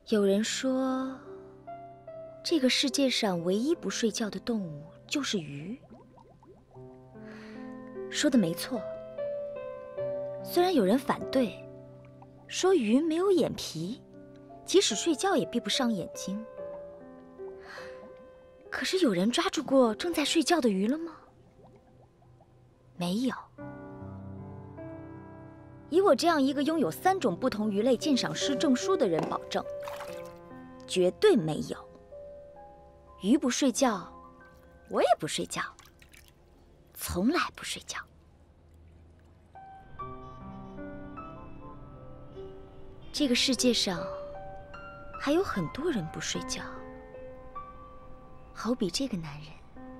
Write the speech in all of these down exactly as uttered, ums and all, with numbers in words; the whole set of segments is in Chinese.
有人说，这个世界上唯一不睡觉的动物就是鱼。说的没错。虽然有人反对，说鱼没有眼皮，即使睡觉也闭不上眼睛。可是有人抓住过正在睡觉的鱼了吗？没有。以我这样一个拥有三种不同鱼类鉴赏师证书的人保证，绝对没有。鱼不睡觉，我也不睡觉，从来不睡觉。这个世界上还有很多人不睡觉，好比这个男人。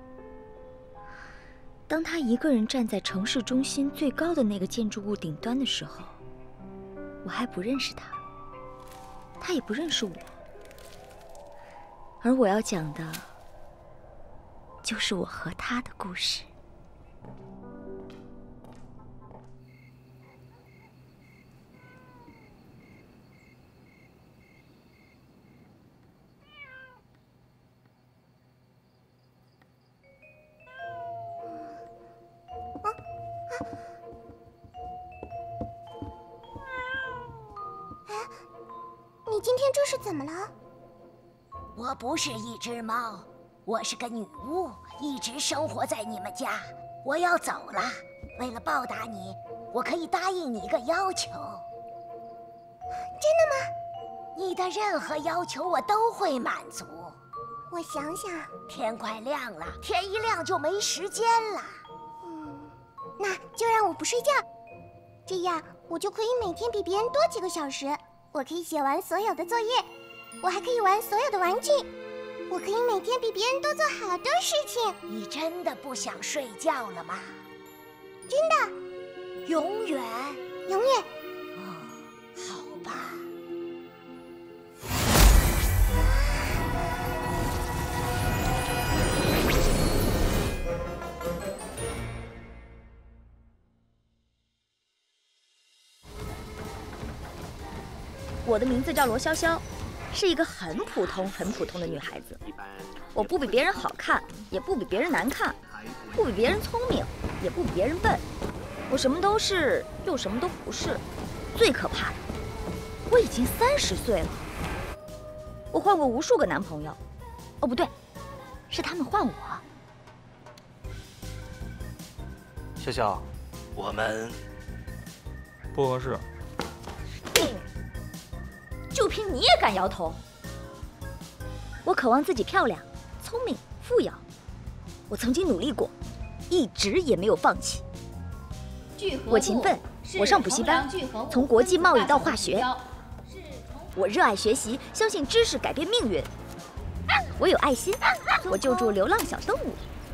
当他一个人站在城市中心最高的那个建筑物顶端的时候，我还不认识他，他也不认识我。而我要讲的，就是我和他的故事。 你今天这是怎么了？ 我不是一只猫，我是个女巫，一直生活在你们家。我要走了，为了报答你，我可以答应你一个要求。 真的吗？ 你的任何要求我都会满足。 我想想， 天快亮了，天一亮就没时间了。 嗯，那就让我不睡觉，这样我就可以每天比别人多几个小时。我可以写完所有的作业，我还可以玩所有的玩具，我可以每天比别人多做好多事情。 你真的不想睡觉了吗？ 真的， 永远， 永远。 哦，好吧。 我的名字叫罗潇潇，是一个很普通、很普通的女孩子。我不比别人好看，也不比别人难看，不比别人聪明，也不比别人笨。我什么都是，又什么都不是。最可怕的，我已经三十岁了。我换过无数个男朋友，哦不对，是他们换我。 潇潇，我们不合适。 就凭你也敢摇头？我渴望自己漂亮、聪明、富有。我曾经努力过，一直也没有放弃。我勤奋，我上补习班，从国际贸易到化学。我热爱学习，相信知识改变命运。我有爱心，我救助流浪小动物。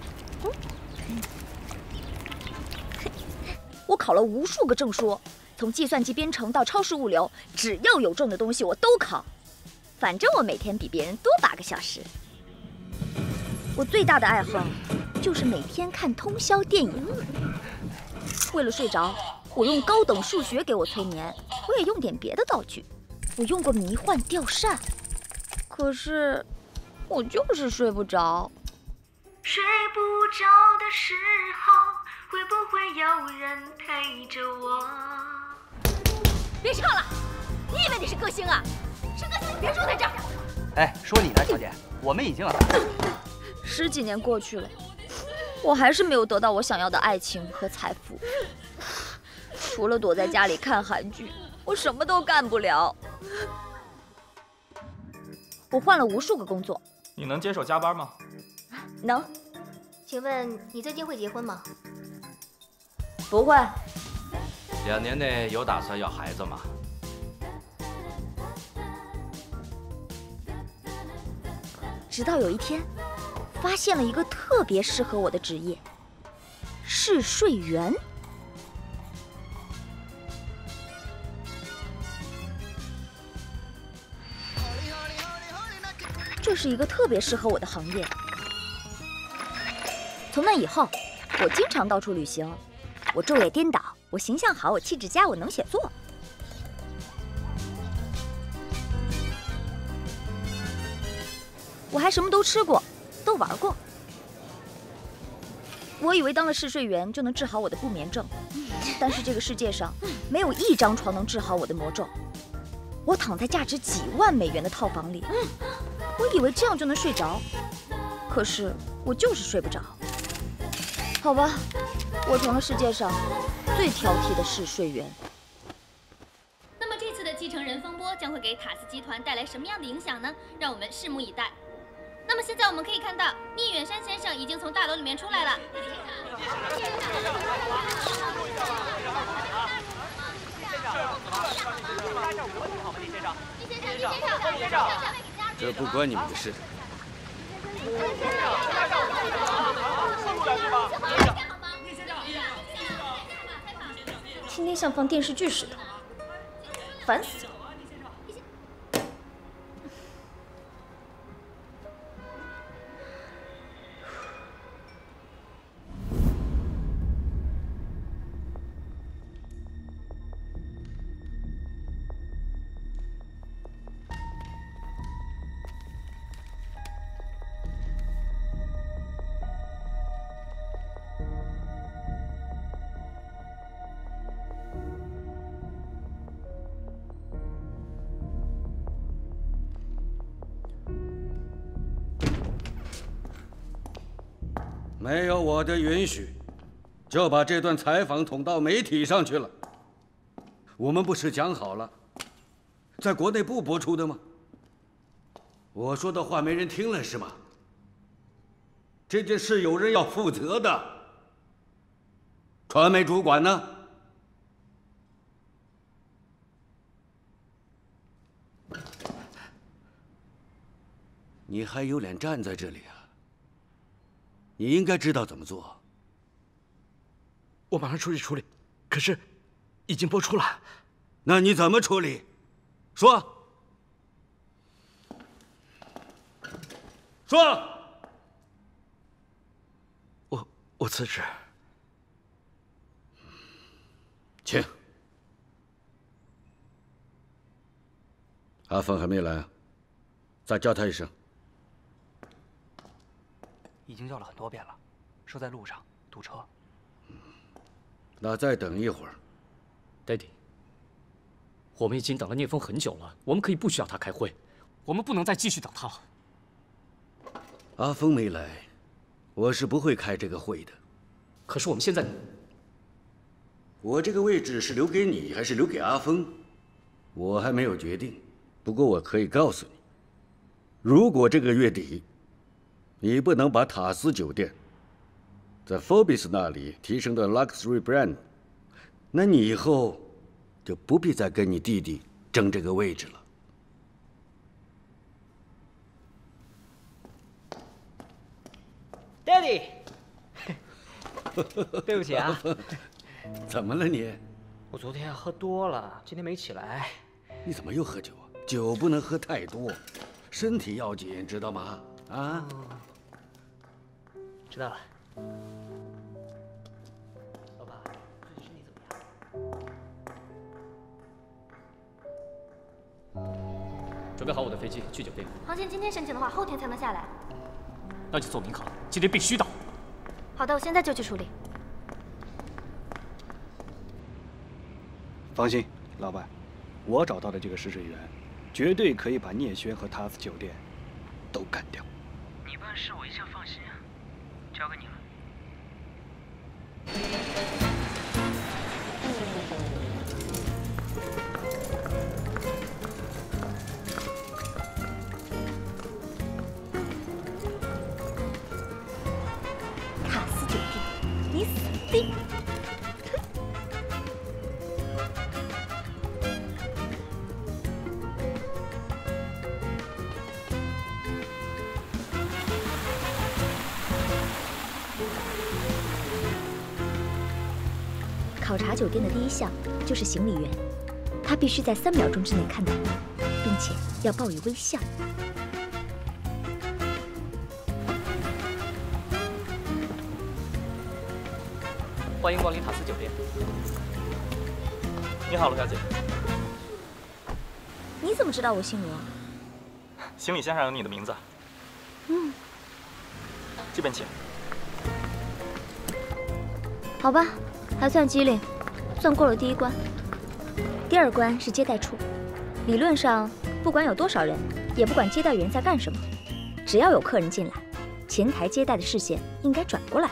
我考了无数个证书。从计算机编程到超市物流，只要有重的东西我都考。反正我每天比别人多八个小时。我最大的爱好就是每天看通宵电影。为了睡着，我用高等数学给我催眠，我也用点别的道具。我用过迷幻吊扇，可是我就是睡不着。 睡不着的时候，会不会有人陪着我？ 别唱了！你以为你是歌星啊？是歌星你别住在这儿！ 哎，说你呢，小姐，我们已经十几年过去了，我还是没有得到我想要的爱情和财富。除了躲在家里看韩剧，我什么都干不了。我换了无数个工作。 你能接受加班吗？ 能。 请问你最近会结婚吗？ 不会。 两年内有打算要孩子吗？ 直到有一天，发现了一个特别适合我的职业——试睡员。这是一个特别适合我的行业。从那以后，我经常到处旅行。我昼夜颠倒，我形象好，我气质佳，我能写作。 我还什么都吃过，都玩过。我以为当了试睡员就能治好我的不眠症，但是这个世界上没有一张床能治好我的魔咒。我躺在价值几万美元的套房里，我以为这样就能睡着，可是我就是睡不着。好吧，我成了世界上最挑剔的试睡员。 那么这次的继承人风波将会给塔斯集团带来什么样的影响呢？让我们拭目以待。那么现在我们可以看到，聂远山先生已经从大楼里面出来了。 这不关你们的事。 今天像放电视剧似的，烦死了。 没有我的允许，就把这段采访捅到媒体上去了。我们不是讲好了，在国内不播出的吗？我说的话没人听了是吗？这件事有人要负责的。传媒主管呢？你还有脸站在这里啊？你应该知道怎么做。 我马上出去处理，可是已经播出了。 那你怎么处理？说。说。 我我辞职。 请。阿峰还没来啊？再叫他一声。 已经叫了很多遍了，说在路上堵车。 那再等一会儿。 爹地，我们已经等了聂风很久了，我们可以不需要他开会，我们不能再继续等他了。 阿峰没来，我是不会开这个会的。 可是我们现在， 我这个位置是留给你还是留给阿峰，我还没有决定。不过我可以告诉你，如果这个月底你不能把塔斯酒店在 Forbes 那里提升到 Luxury Brand， 那你以后就不必再跟你弟弟争这个位置了。 Daddy， 对不起啊。 怎么了你？ 我昨天喝多了，今天没起来。 你怎么又喝酒啊？酒不能喝太多，身体要紧，知道吗？啊？ 嗯、知道了。老爸，最近身体怎么样？ 准备好我的飞机去酒店。 航线今天申请的话，后天才能下来。 那就做民航，今天必须到。 好的，我现在就去处理。 放心，老板，我找到的这个试睡员，绝对可以把聂轩和塔斯酒店都干掉。 你办事我一向放心啊，交给你了。 塔斯酒店，你死定了！考察酒店的第一项就是行李员，他必须在三秒钟之内看到你，并且要报以微笑。 欢迎光临塔斯酒店。 你好，罗小姐。 你怎么知道我姓罗？ 行李箱上有你的名字。 嗯， 这边请。 好吧，还算机灵，算过了第一关。第二关是接待处，理论上不管有多少人，也不管接待员在干什么，只要有客人进来，前台接待的视线应该转过来。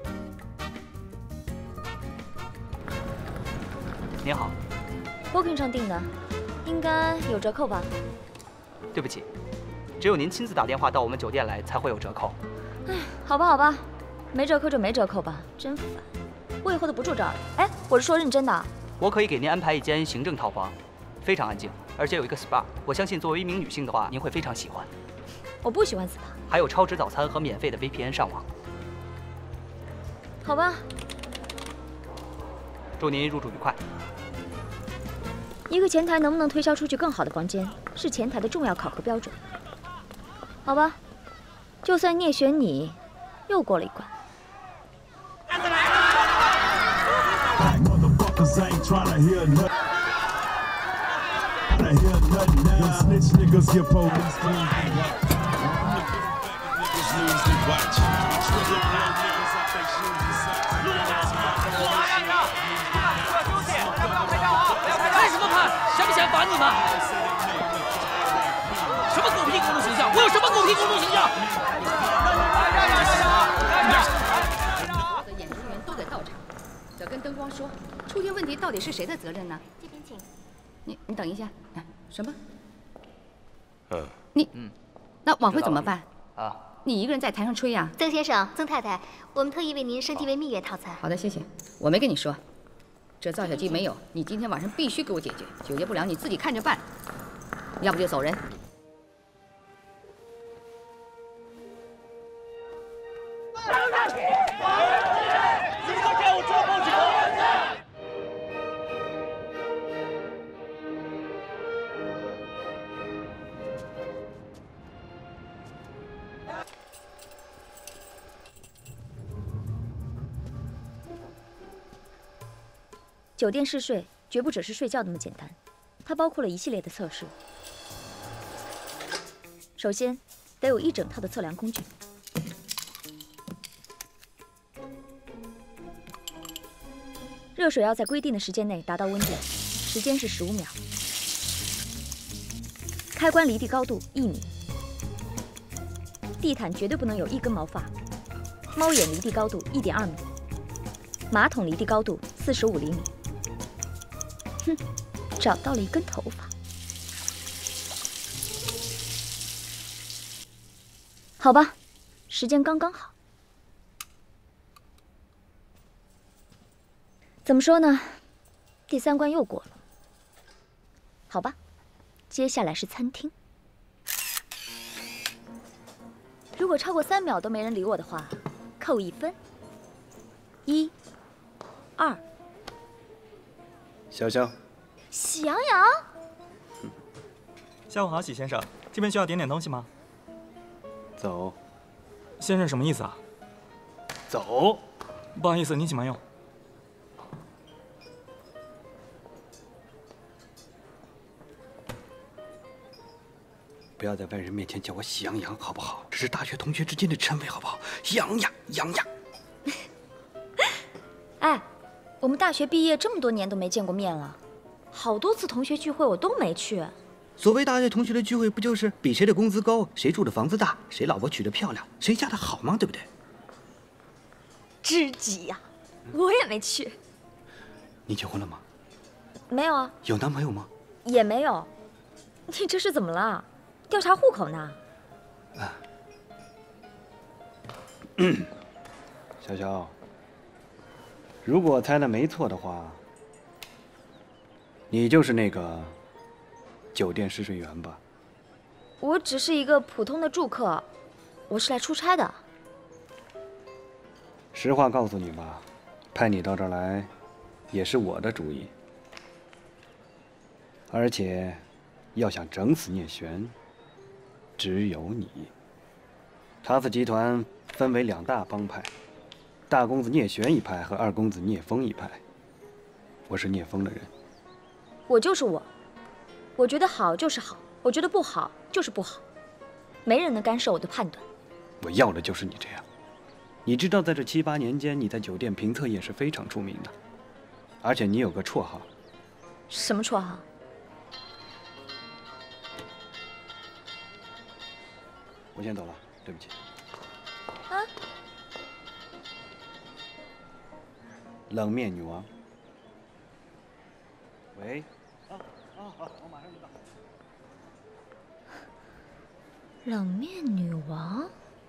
您好 ，Booking 上订的，应该有折扣吧？ 对不起，只有您亲自打电话到我们酒店来才会有折扣。 唉，好吧，好吧，没折扣就没折扣吧，真烦。我以后都不住这儿了。哎，我是说认真的。 我可以给您安排一间行政套房，非常安静，而且有一个 S P A。我相信作为一名女性的话，您会非常喜欢。 我不喜欢 S P A。 还有超值早餐和免费的 V P N 上网。 好吧。 祝您入住愉快。 一个前台能不能推销出去更好的房间，是前台的重要考核标准。好吧，就算聂选你，又过了一关。 为什么拍？嫌不嫌烦你们？什么狗屁公众形象？我有什么狗屁公众形象？ 所有的演职员都得到场，要跟灯光说，出现问题到底是谁的责任呢？ 这边请。 你你等一下，啊，什么？ 嗯。 你嗯，那晚会怎么办？ 啊， 你一个人在台上吹呀？ 曾先生，曾太太，我们特意为您升级为蜜月套餐。 好的，谢谢。我没跟你说。这造小鸡没有，你今天晚上必须给我解决，解决不了你自己看着办，要不就走人。 酒店试睡绝不只是睡觉那么简单，它包括了一系列的测试。首先，得有一整套的测量工具。热水要在规定的时间内达到温度，时间是十五秒。开关离地高度一米。地毯绝对不能有一根毛发。猫眼离地高度一点二米。马桶离地高度四十五厘米。 哼，找到了一根头发。好吧，时间刚刚好。怎么说呢？第三关又过了。好吧，接下来是餐厅。如果超过三秒都没人理我的话，扣一分。一、二。 小香， 喜羊羊， 下午好，喜先生，这边需要点点东西吗？ 走。 先生什么意思啊？ 走。 不好意思，您请慢用。 不要在外人面前叫我喜羊羊，好不好？这是大学同学之间的称谓，好不好？羊呀，羊呀。 哎。 我们大学毕业这么多年都没见过面了，好多次同学聚会我都没去。 所谓大学同学的聚会，不就是比谁的工资高，谁住的房子大，谁老婆娶得漂亮，谁嫁得好吗？对不对？ 知己呀，我也没去。 你结婚了吗？ 没有啊。 有男朋友吗？ 也没有。你这是怎么了？调查户口呢？ 啊。小小。 如果我猜的没错的话，你就是那个酒店试睡员吧？ 我只是一个普通的住客，我是来出差的。 实话告诉你吧，派你到这儿来，也是我的主意。而且，要想整死聂璇，只有你。塔斯集团分为两大帮派。 大公子聂璇一派和二公子聂风一派，我是聂风的人。 我就是我，我觉得好就是好，我觉得不好就是不好，没人能干涉我的判断。 我要的就是你这样。你知道，在这七八年间，你在酒店评测业是非常出名的，而且你有个绰号。 什么绰号？ 我先走了，对不起。 啊？ 冷面女王。喂。啊啊好，我马上就到。 冷面女王。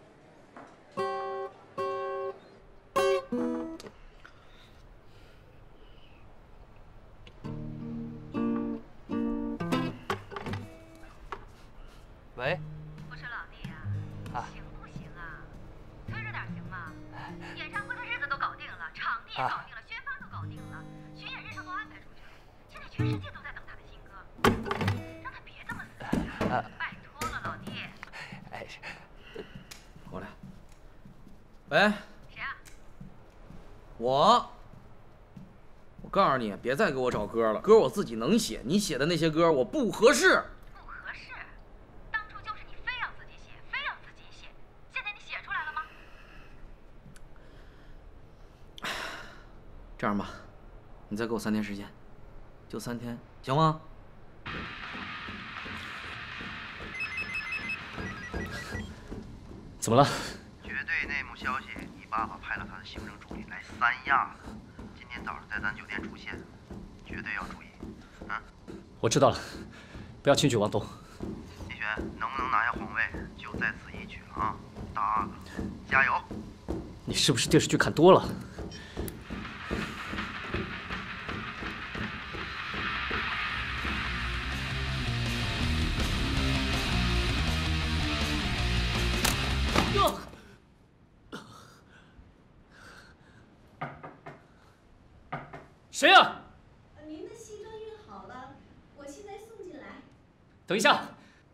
喂， 我说老弟啊， 啊行不行啊？催着点行吗？演唱会的日子都搞定了，场地也搞定了，宣发都搞定了，巡演日程都安排出去了，现在全世界都在等他的新歌，让他别这么死心啊！拜托了，老弟。 哎， 过来。喂。 谁啊？ 我。我告诉你，别再给我找歌了，歌我自己能写，你写的那些歌我不合适。 这样吧，你再给我三天时间，就三天，行吗？ 怎么了？ 绝对内幕消息，你爸爸派了他的行政助理来三亚，今天早上在咱酒店出现，绝对要注意，啊！ 我知道了，不要轻举妄动。 叶璇，能不能拿下皇位，就在此一举了啊！大阿哥，加油！ 你是不是电视剧看多了？ 谁呀？ 您的西装熨好了，我现在送进来。 等一下。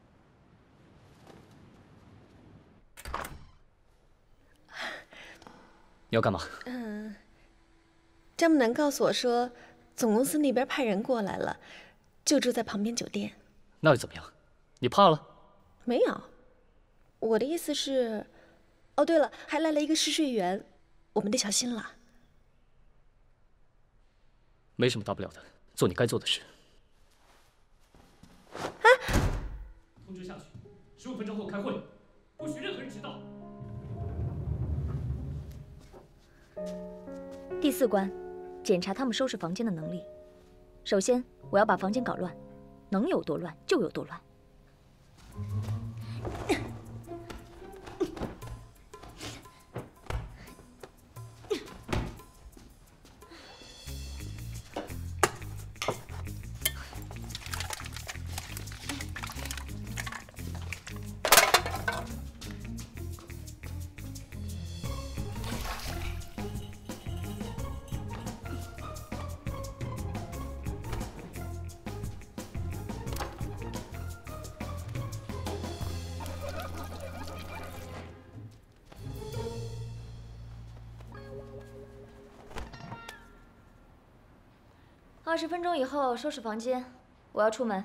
你要干嘛？ 嗯，张木南告诉我说，总公司那边派人过来了，就住在旁边酒店。 那又怎么样？你怕了？ 没有，我的意思是，哦，对了，还来了一个试睡员，我们得小心了。 没什么大不了的，做你该做的事。 啊！ 通知下去，十五分钟后开会，不许任何人迟到。 第四关，检查他们收拾房间的能力。首先，我要把房间搞乱，能有多乱就有多乱。二十分钟以后收拾房间，我要出门。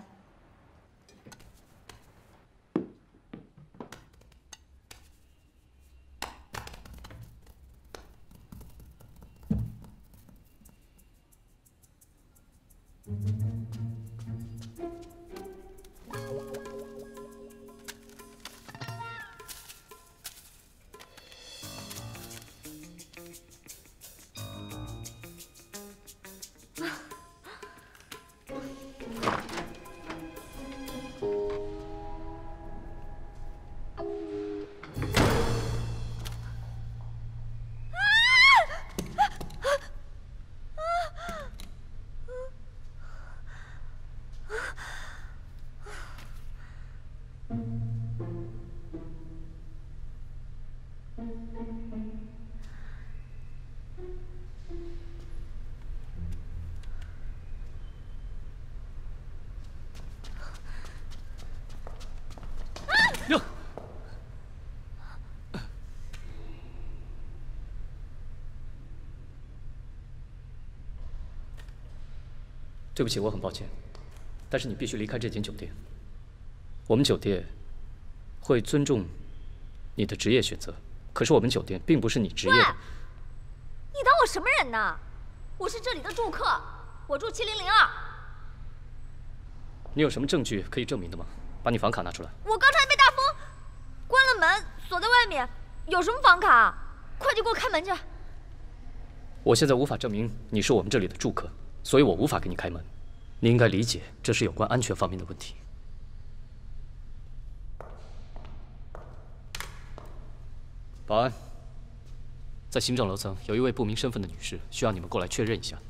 哟，对不起，我很抱歉，但是你必须离开这间酒店。我们酒店会尊重你的职业选择。可是我们酒店并不是你职业的。 你当我什么人呢？我是这里的住客，我住七零零二。 你有什么证据可以证明的吗？把你房卡拿出来。 我刚才被大风关了门，锁在外面，有什么房卡？快去给我开门去！ 我现在无法证明你是我们这里的住客，所以我无法给你开门。你应该理解，这是有关安全方面的问题。保安，在行政楼层有一位不明身份的女士，需要你们过来确认一下。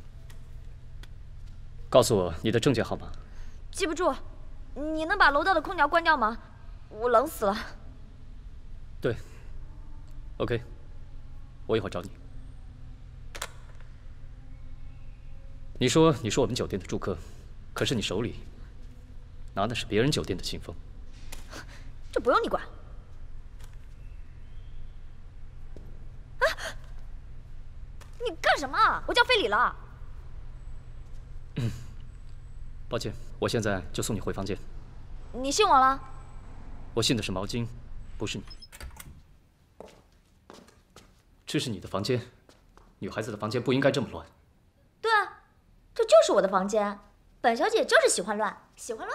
告诉我你的证件号码。 记不住，你能把楼道的空调关掉吗？我冷死了。 对。OK， 我一会儿找你。你说你是我们酒店的住客，可是你手里拿的是别人酒店的信封。 这不用你管。啊！你干什么？我叫非礼了。 嗯，抱歉，我现在就送你回房间。 你信我了？ 我信的是毛巾，不是你。这是你的房间，女孩子的房间不应该这么乱。 对啊，这就是我的房间。本小姐就是喜欢乱，喜欢乱。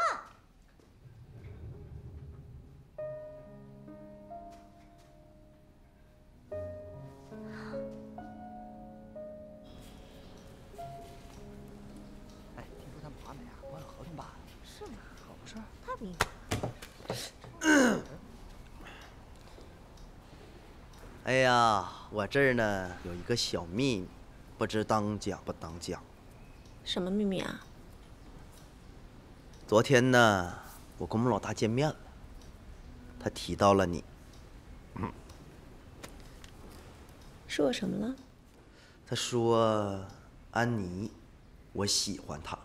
哎，听说他们华美啊关了合同吧？ 是吗？ 可不是。 太明白。哎呀，我这儿呢有一个小秘密，不知当讲不当讲。 什么秘密啊？ 昨天呢，我跟我们老大见面了，他提到了你。嗯。 说我什么了？ 他说，安妮，我喜欢她。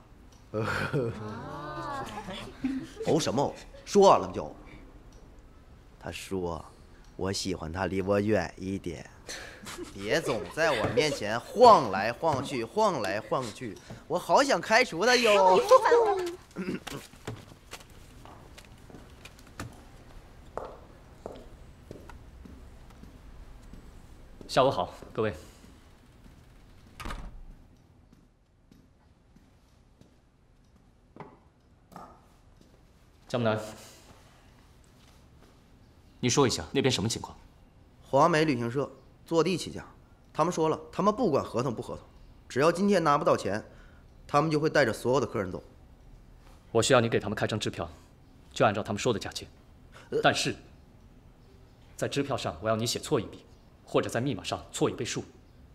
哦什么哦？说完了就。他说。我喜欢他离我远一点，别总在我面前晃来晃去，晃来晃去，我好想开除他哟。 下午好，各位。江木南。你说一下那边什么情况？ 华美旅行社坐地起价，他们说了，他们不管合同不合同，只要今天拿不到钱，他们就会带着所有的客人走。 我需要你给他们开张支票，就按照他们说的价钱。但是，在支票上我要你写错一笔，或者在密码上错一位数。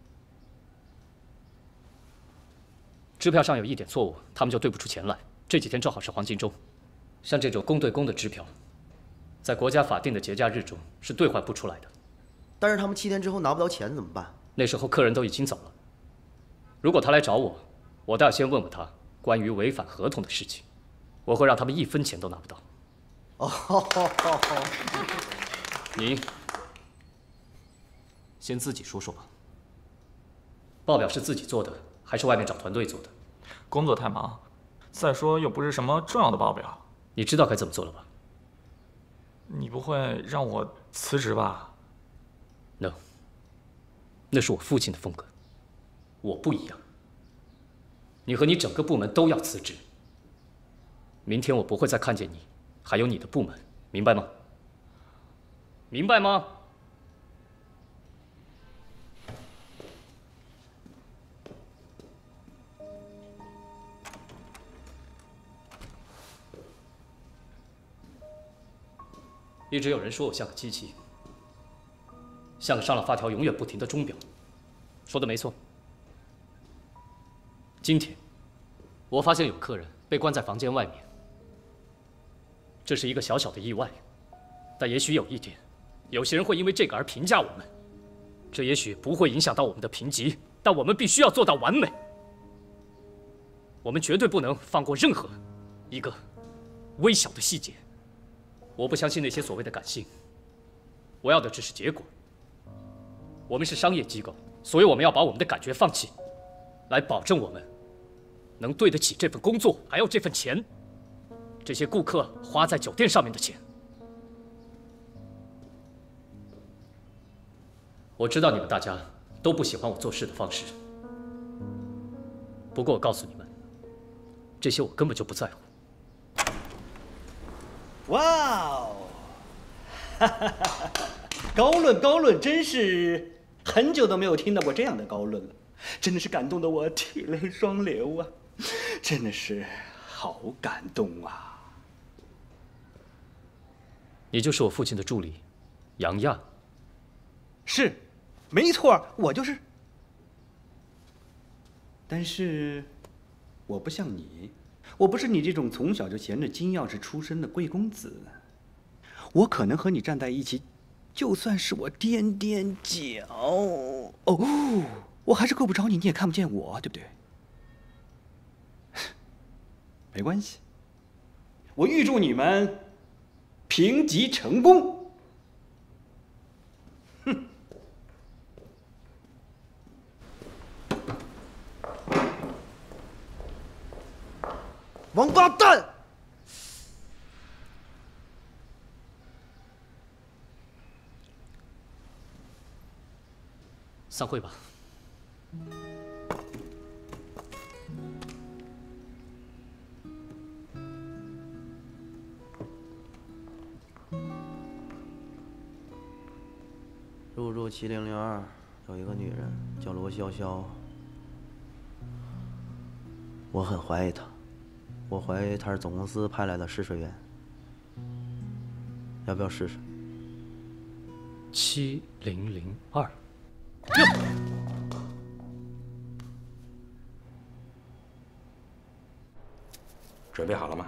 支票上有一点错误，他们就兑不出钱来。这几天正好是黄金周，像这种公对公的支票。在国家法定的节假日中是兑换不出来的， 但是他们七天之后拿不到钱怎么办？ 那时候客人都已经走了。如果他来找我，我倒要先问问他关于违反合同的事情，我会让他们一分钱都拿不到。 哦， 你先自己说说吧。报表是自己做的，还是外面找团队做的？ 工作太忙，再说又不是什么重要的报表。 你知道该怎么做了吧？ 你不会让我辞职吧 ？No， 那是我父亲的风格，我不一样。你和你整个部门都要辞职。明天我不会再看见你，还有你的部门，明白吗？明白吗？一直有人说我像个机器，像个上了发条永远不停的钟表。说的没错。今天，我发现有客人被关在房间外面，这是一个小小的意外，但也许有一天，有些人会因为这个而评价我们。这也许不会影响到我们的评级，但我们必须要做到完美。我们绝对不能放过任何一个微小的细节。我不相信那些所谓的感性，我要的只是结果。我们是商业机构，所以我们要把我们的感觉放弃，来保证我们能对得起这份工作，还有这份钱，这些顾客花在酒店上面的钱。 我知道你们大家都不喜欢我做事的方式，不过我告诉你们，这些我根本就不在乎。 哇哦！哈哈哈哈！高论高论，真是很久都没有听到过这样的高论了，真的是感动得我涕泪双流啊！真的是好感动啊！ 你就是我父亲的助理，杨亚。 是，没错，我就是。但是，我不像你，我不是你这种从小就衔着金钥匙出身的贵公子。我可能和你站在一起，就算是我踮踮脚，哦，我还是够不着你，你也看不见我，对不对？没关系，我预祝你们评级成功。哼。 王八蛋！ 散会吧。 入住七零零二有一个女人叫罗潇潇，我很怀疑她，我怀疑她是总公司派来的试水员，要不要试试？ 七零零二。 准备好了吗？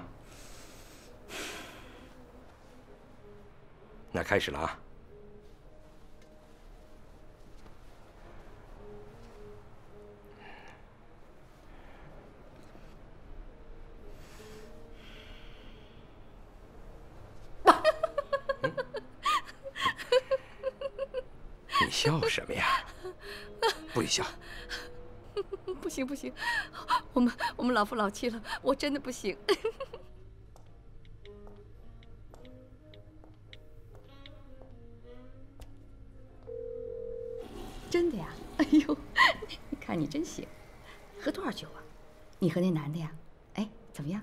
那开始了啊！你笑什么呀？不许笑！ 不行不行，我们我们老夫老妻了，我真的不行。真的呀？哎呦，你看你真行，喝多少酒啊？你和那男的呀？哎，怎么样？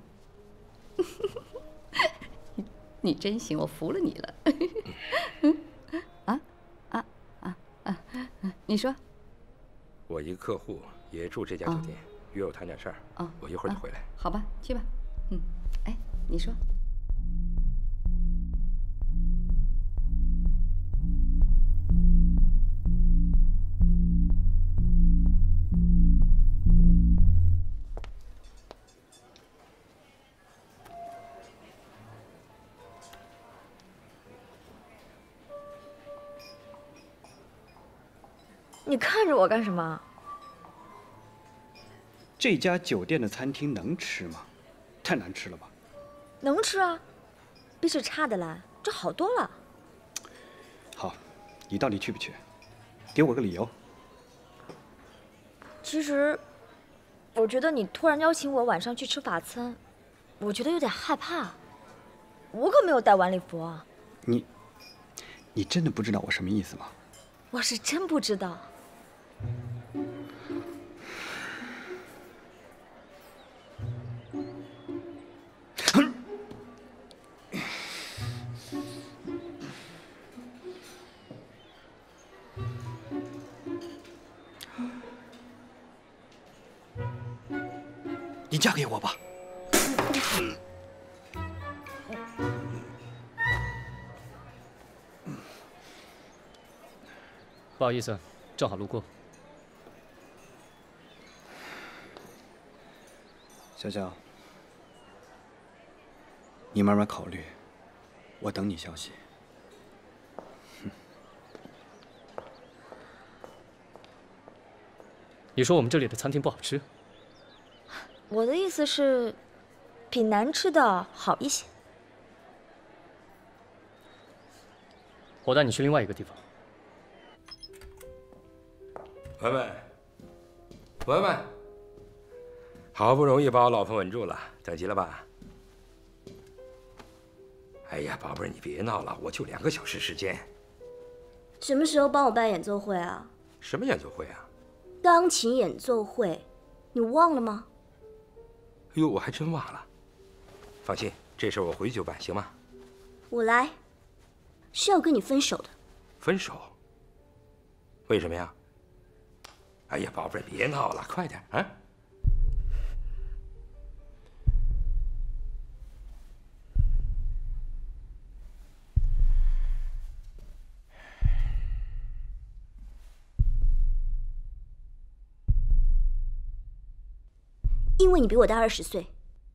你你真行，我服了你了。嗯啊啊啊啊！你说。 我一个客户也住这家酒店，约我谈点事儿。 啊， 我一会儿就回来。 好吧，去吧。嗯，哎，你说。 你看着我干什么？ 这家酒店的餐厅能吃吗？太难吃了吧？ 能吃啊，比这差的来，这好多了。 好，你到底去不去？给我个理由。 其实，我觉得你突然邀请我晚上去吃法餐，我觉得有点害怕。我可没有带晚礼服啊。 你，你真的不知道我什么意思吗？ 我是真不知道。 你嫁给我吧。 不好意思，正好路过。 潇潇，你慢慢考虑，我等你消息。 你说我们这里的餐厅不好吃？ 我的意思是，比难吃的好一些。 我带你去另外一个地方。 文文，文文，好不容易把我老婆稳住了，等急了吧？哎呀，宝贝儿，你别闹了，我就两个小时时间。 什么时候帮我办演奏会啊？ 什么演奏会啊？ 钢琴演奏会，你忘了吗？ 哎呦，我还真忘了。放心，这事我回去就办，行吗？ 我来，是要跟你分手的。 分手？为什么呀？哎呀，宝贝儿，别闹了，快点啊！ 因为你比我大二十岁。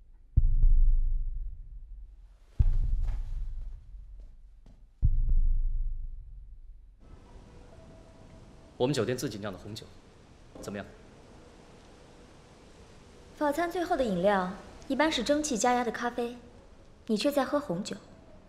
我们酒店自己酿的红酒，怎么样？ 法餐最后的饮料一般是蒸汽加压的咖啡，你却在喝红酒。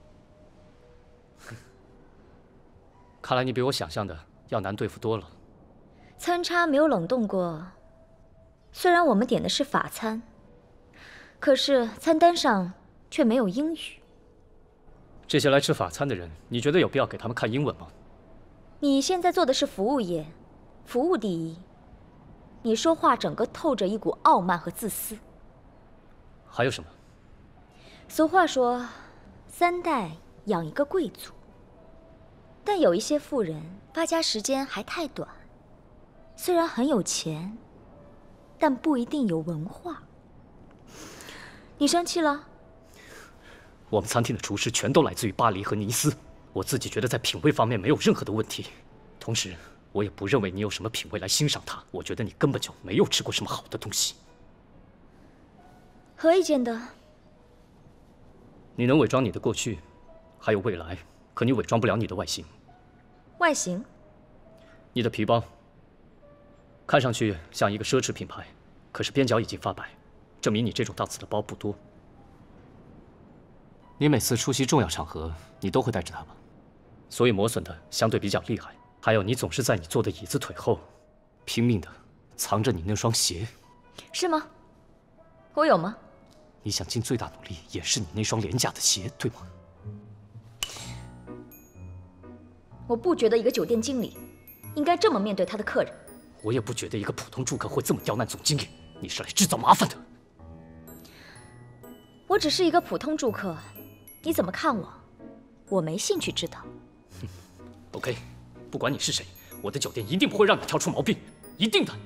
看来你比我想象的要难对付多了。 餐叉没有冷冻过，虽然我们点的是法餐，可是餐单上却没有英语。 这些来吃法餐的人，你觉得有必要给他们看英文吗？ 你现在做的是服务业，服务第一。你说话整个透着一股傲慢和自私。 还有什么？ 俗话说，三代养一个贵族。但有一些富人发家时间还太短，虽然很有钱，但不一定有文化。你生气了？ 我们餐厅的厨师全都来自于巴黎和尼斯。我自己觉得在品味方面没有任何的问题，同时我也不认为你有什么品味来欣赏它。我觉得你根本就没有吃过什么好的东西。 何以见得？ 你能伪装你的过去，还有未来，可你伪装不了你的外形。 外形？ 你的皮包看上去像一个奢侈品牌，可是边角已经发白，证明你这种档次的包不多。你每次出席重要场合，你都会带着它吗？所以磨损的相对比较厉害。还有，你总是在你坐的椅子腿后，拼命的藏着你那双鞋。 是吗？我有吗？ 你想尽最大努力掩饰你那双廉价的鞋，对吗？ 我不觉得一个酒店经理应该这么面对他的客人。 我也不觉得一个普通住客会这么刁难总经理。你是来制造麻烦的。 我只是一个普通住客，你怎么看我？我没兴趣知道。 OK， 不管你是谁，我的酒店一定不会让你挑出毛病，一定的。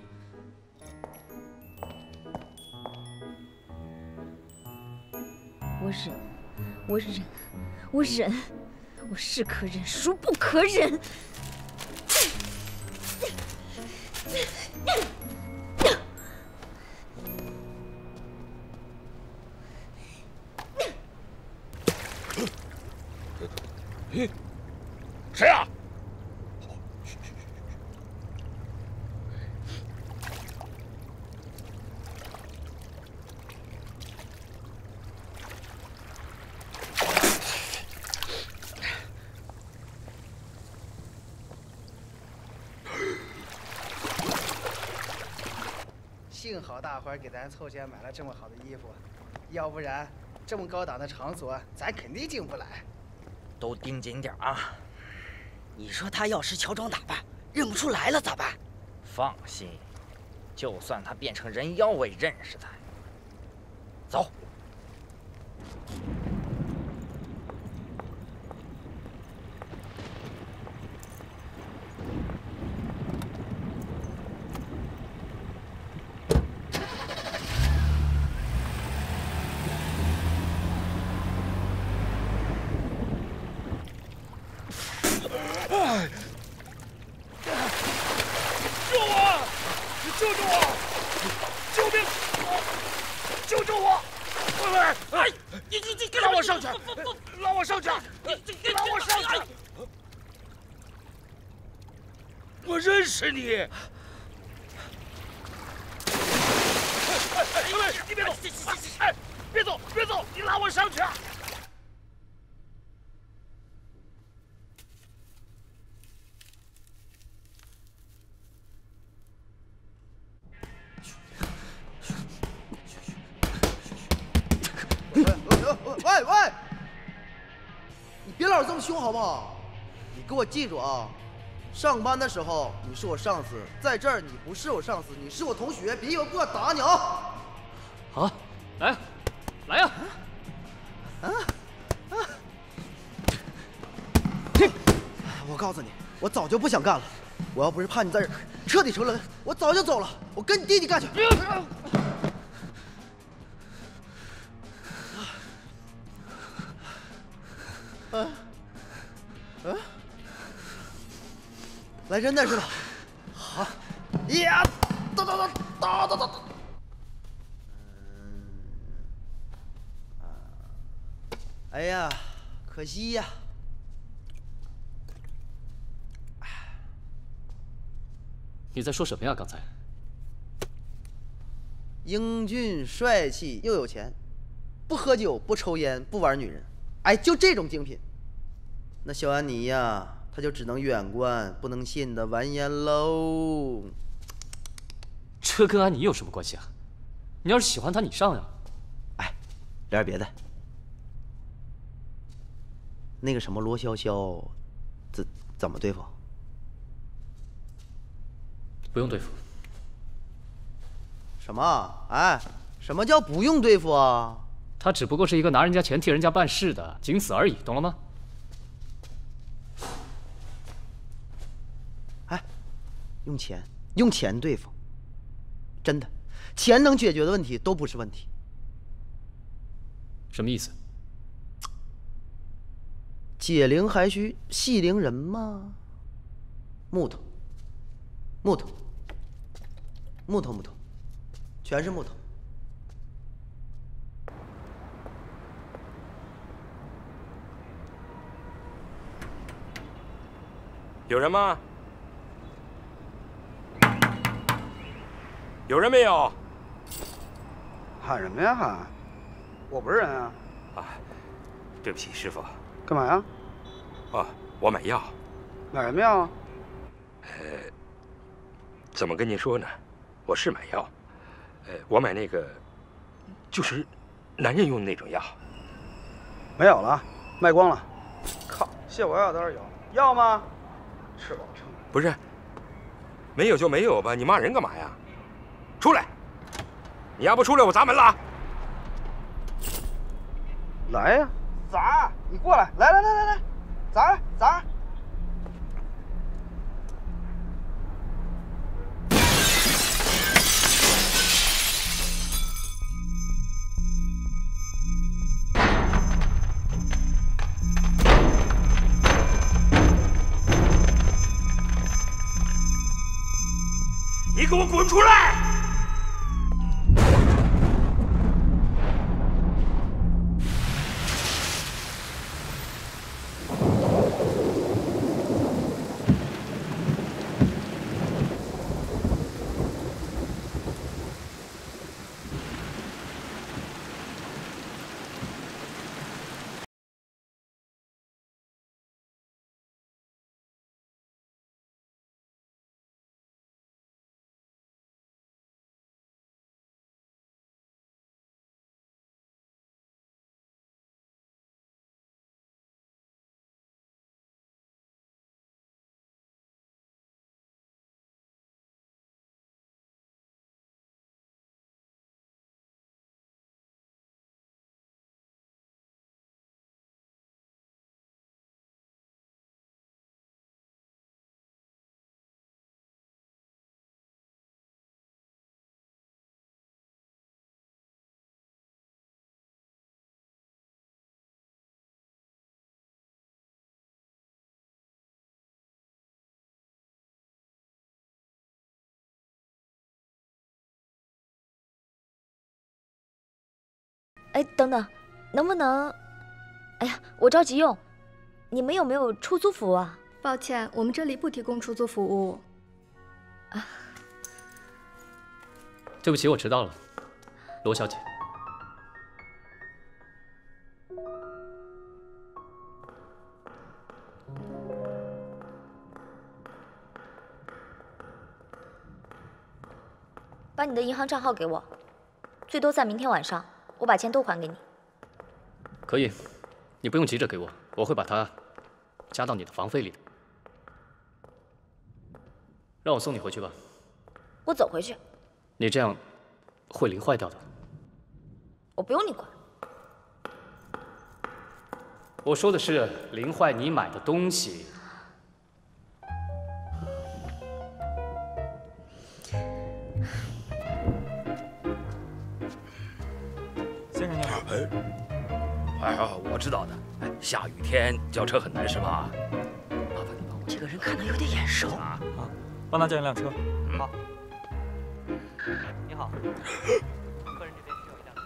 我忍，我忍，我忍，我是可忍，孰不可忍。 谁啊？ 幸好大伙儿给咱凑钱买了这么好的衣服，要不然这么高档的场所咱肯定进不来。 都盯紧点啊！你说他要是乔装打扮认不出来了咋办？放心，就算他变成人妖，我也认识他。走。 救我！救救我！救命！救救我！喂喂，哎，你你你，拉我上去！拉我上去！你拉我上去！我认识你！哎哎，你别走！哎，别走，别走！你拉我上去！ 喂喂，你别老是这么凶好不好？你给我记住啊， 上班的时候你是我上司，在这儿你不是我上司，你是我同学，别以为不敢打你啊！ 好，来，来呀！ 啊啊！我告诉你，我早就不想干了。我要不是怕你在这儿彻底沉沦，我早就走了。我跟你弟弟干去。啊啊！来真的是吧？好，呀，哒哒哒哒哒哒哒。哎呀，可惜呀！ 你在说什么呀？刚才？ 英俊帅气又有钱，不喝酒不抽烟不玩女人，哎，就这种精品。那小安妮呀，她就只能远观不能信的完颜喽。 这跟安妮有什么关系啊？你要是喜欢她，你上呀。 哎，聊点别的。那个什么罗潇潇，怎怎么对付？ 不用对付。 什么？哎，什么叫不用对付啊？ 他只不过是一个拿人家钱替人家办事的，仅此而已，懂了吗？ 哎，用钱，用钱对付，真的，钱能解决的问题都不是问题。 什么意思？ 解铃还须系铃人嘛。木头，木头，木头，木头，全是木头。 有人吗？有人没有？ 喊什么呀喊？我不是人啊！ 啊，对不起，师傅。 干嘛呀？ 哦，我买药。 买什么药啊？ 呃，怎么跟您说呢？我是买药，呃，我买那个，就是男人用的那种药。 没有了，卖光了。靠，谢我药倒是有，要吗？吃饱撑。 不是，没有就没有吧，你骂人干嘛呀？出来！你要不出来，我砸门了。 来呀，砸！你过来，来来来来来，砸砸！ 你给我滚出来！ 哎，等等，能不能？哎呀，我着急用，你们有没有出租服务啊？ 抱歉，我们这里不提供出租服务。 啊， 对不起，我迟到了，罗小姐。 把你的银行账号给我，最多在明天晚上。我把钱都还给你。 可以，你不用急着给我，我会把它加到你的房费里的。 让我送你回去吧。 我走回去。 你这样会淋坏掉的。 我不用你管。 我说的是淋坏你买的东西。 先生你好。 哎，哎呀，我知道的。哎，下雨天叫车很难是吧？麻烦你帮我。 这个人看着有点眼熟啊！帮他叫一辆车。 好。你好，客人这边需要一辆车。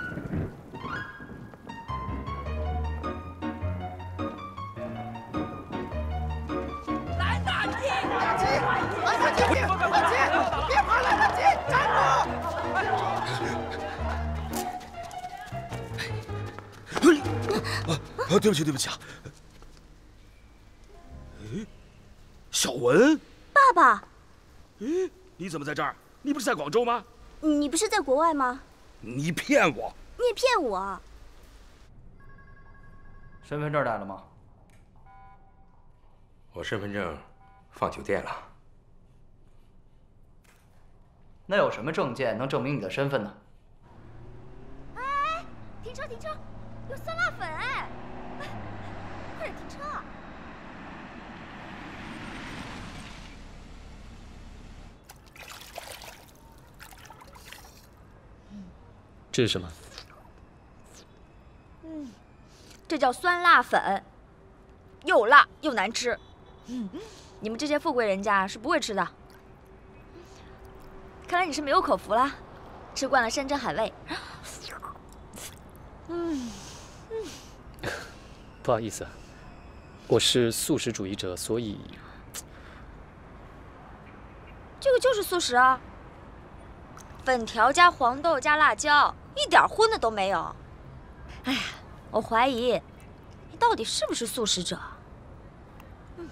来大吉！大吉！大吉！大吉！别跑了，大吉！站住！啊，对不起，对不起啊。哎，小文， 爸爸， 哎，你怎么在这儿？你不是在广州吗？ 你不是在国外吗？ 你骗我！ 你也骗我！ 身份证带了吗？ 我身份证放酒店了。 那有什么证件能证明你的身份呢？ 哎，停车停车，有酸辣粉哎！快点停车！ 这是什么？ 嗯，这叫酸辣粉，又辣又难吃。嗯，你们这些富贵人家是不会吃的。看来你是没有口福啦，吃惯了山珍海味。嗯嗯，不好意思，我是素食主义者，所以这个就是素食啊，粉条加黄豆加辣椒。一点荤的都没有。哎呀，我怀疑你到底是不是素食者？嗯、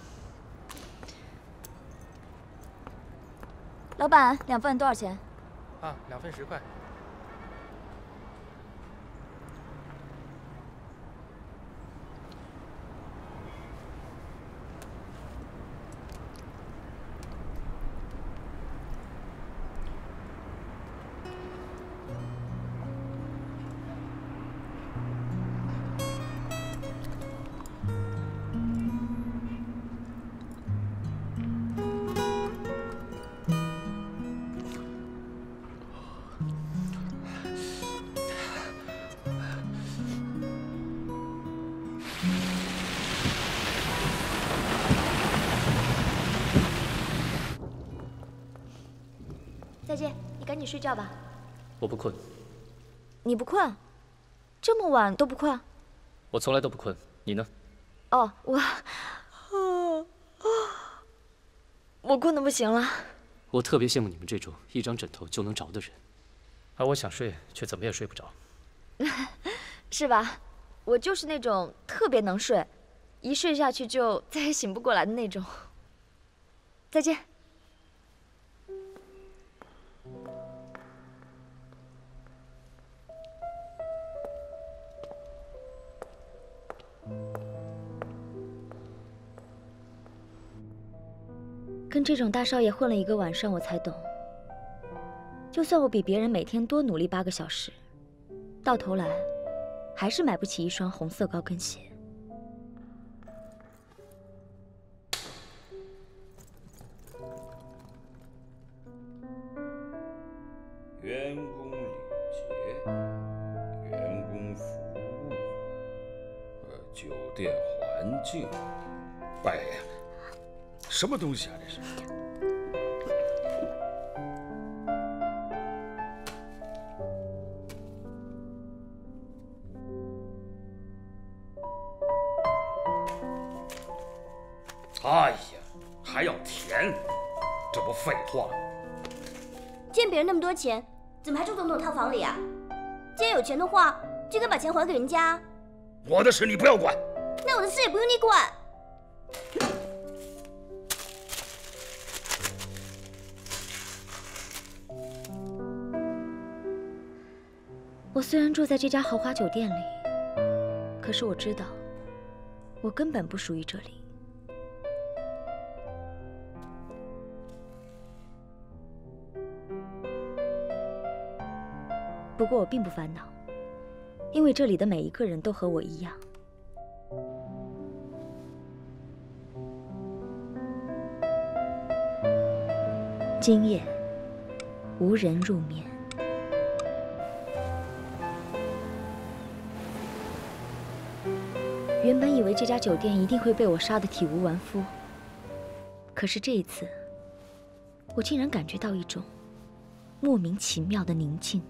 老板，两份多少钱？ 啊，两份十块。 再见，你赶紧睡觉吧。 我不困。 你不困？这么晚都不困？ 我从来都不困。你呢？ 哦，我，我困得不行了。 我特别羡慕你们这种一张枕头就能着的人，而我想睡却怎么也睡不着。 是吧？我就是那种特别能睡，一睡下去就再也醒不过来的那种。再见。跟这种大少爷混了一个晚上，我才懂，就算我比别人每天多努力八个小时，到头来还是买不起一双红色高跟鞋。 员工礼节、员工服务、呃，酒店环境，哎呀，什么东西啊？这是。哎呀，还要甜，这不废话吗？ 欠别人那么多钱，怎么还住总统套房里啊？既然有钱的话，就该把钱还给人家。 我的事你不要管。 那我的事也不用你管。 我虽然住在这家豪华酒店里，可是我知道，我根本不属于这里。 不过我并不烦恼，因为这里的每一个人都和我一样。今夜无人入眠。原本以为这家酒店一定会被我杀得体无完肤，可是这一次，我竟然感觉到一种莫名其妙的宁静。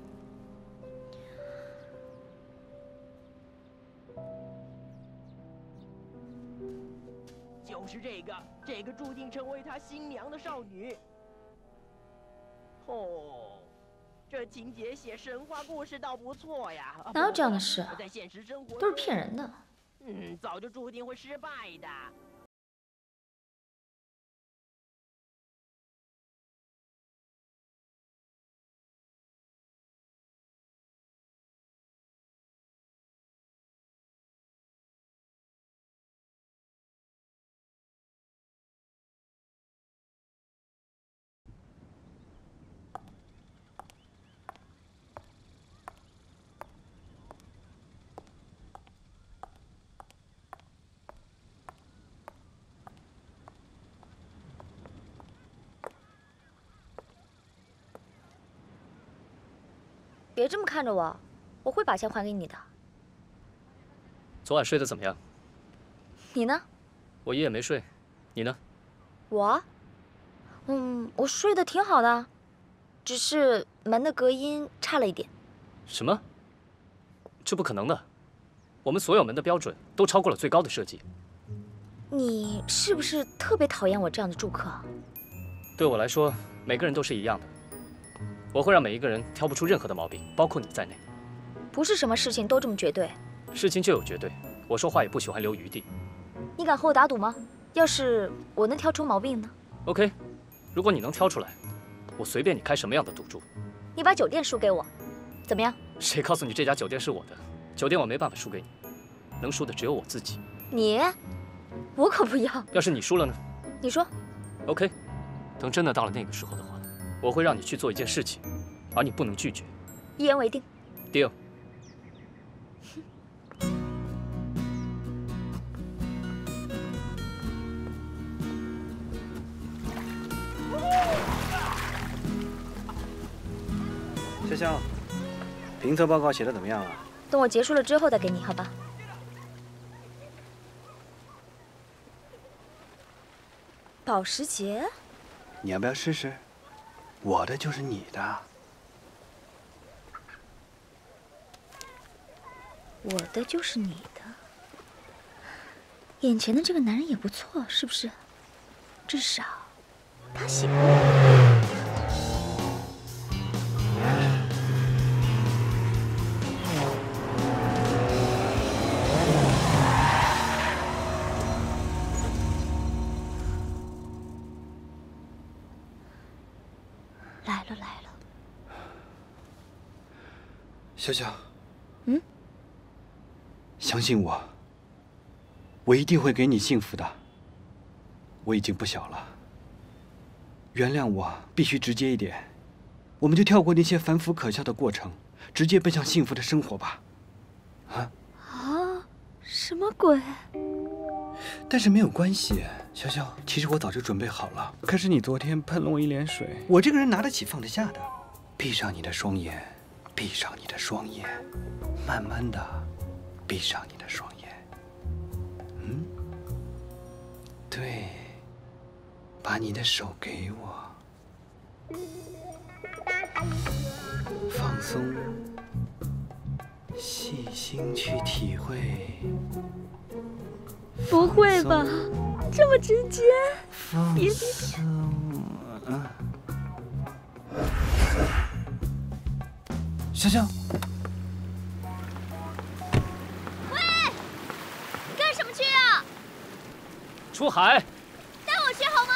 就是这个，这个注定成为他新娘的少女。哦，这情节写神话故事倒不错呀。 哪有这样的事？ 在现实生活都是骗人的。 嗯，早就注定会失败的。 别这么看着我，我会把钱还给你的。 昨晚睡得怎么样？ 你呢？ 我一夜没睡，你呢？ 我，嗯，我睡得挺好的，只是门的隔音差了一点。 什么？这不可能的，我们所有门的标准都超过了最高的设计。 你是不是特别讨厌我这样的住客？ 对我来说，每个人都是一样的。我会让每一个人挑不出任何的毛病，包括你在内。 不是什么事情都这么绝对。 事情就有绝对，我说话也不喜欢留余地。 你敢和我打赌吗？要是我能挑出毛病呢 ？OK， 如果你能挑出来，我随便你开什么样的赌注。 你把酒店输给我，怎么样？ 谁告诉你这家酒店是我的？酒店我没办法输给你，能输的只有我自己。 你，我可不要。 要是你输了呢？ 你说。 OK， 等真的到了那个时候的话。我会让你去做一件事情，而你不能拒绝。 一言为定。 定。 潇潇，评测报告写的怎么样啊？ 等我结束了之后再给你，好吧？保时捷。 你要不要试试？我的就是你的， 我的就是你的。眼前的这个男人也不错，是不是？至少他喜欢我。来了来了， 潇潇， 嗯， 相信我，我一定会给你幸福的。我已经不小了，原谅我，必须直接一点，我们就跳过那些繁复可笑的过程，直接奔向幸福的生活吧。啊？ 啊？什么鬼？ 但是没有关系，潇潇，其实我早就准备好了。可是你昨天喷了我一脸水，我这个人拿得起放得下的。闭上你的双眼，闭上你的双眼，慢慢的闭上你的双眼。嗯，对，把你的手给我，放松，细心去体会。 不会吧，这么直接？别别别！ 嗯，潇潇， 喂，干什么去啊？ 出海。 带我去好吗？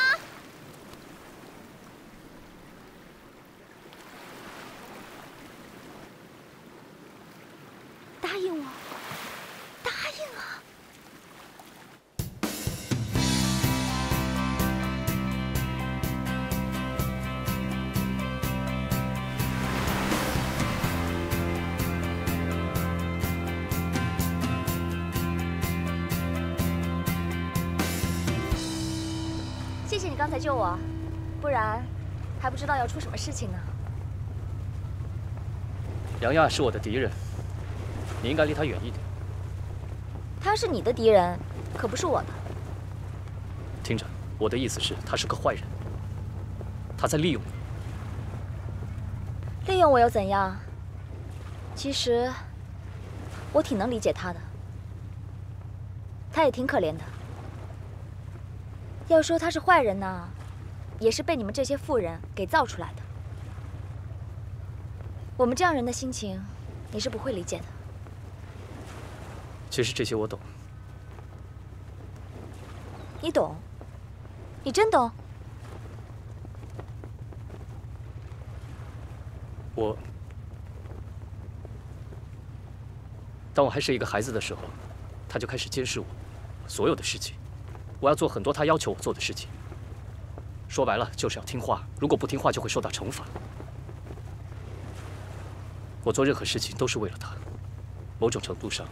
答应我，答应啊！ 刚才救我，不然还不知道要出什么事情呢。 杨亚是我的敌人，你应该离他远一点。 他是你的敌人，可不是我的。 听着，我的意思是，他是个坏人，他在利用你。 利用我又怎样？其实我挺能理解他的，他也挺可怜的。要说他是坏人呢，也是被你们这些富人给造出来的。我们这样人的心情，你是不会理解的。 其实这些我懂。 你懂？你真懂？ 我，当我还是一个孩子的时候，他就开始监视我，所有的事情，我要做很多他要求我做的事情。说白了，就是要听话，如果不听话就会受到惩罚。我做任何事情都是为了他，某种程度上，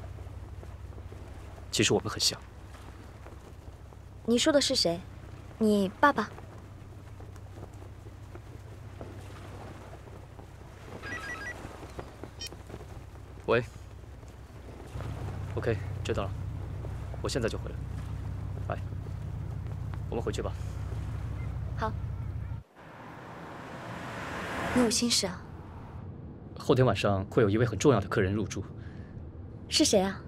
其实我们很像。 你说的是谁？你爸爸？ 喂 ，OK， 知道了，我现在就回来。拜，我们回去吧。 好。你有心事啊？ 后天晚上会有一位很重要的客人入住。 是谁啊？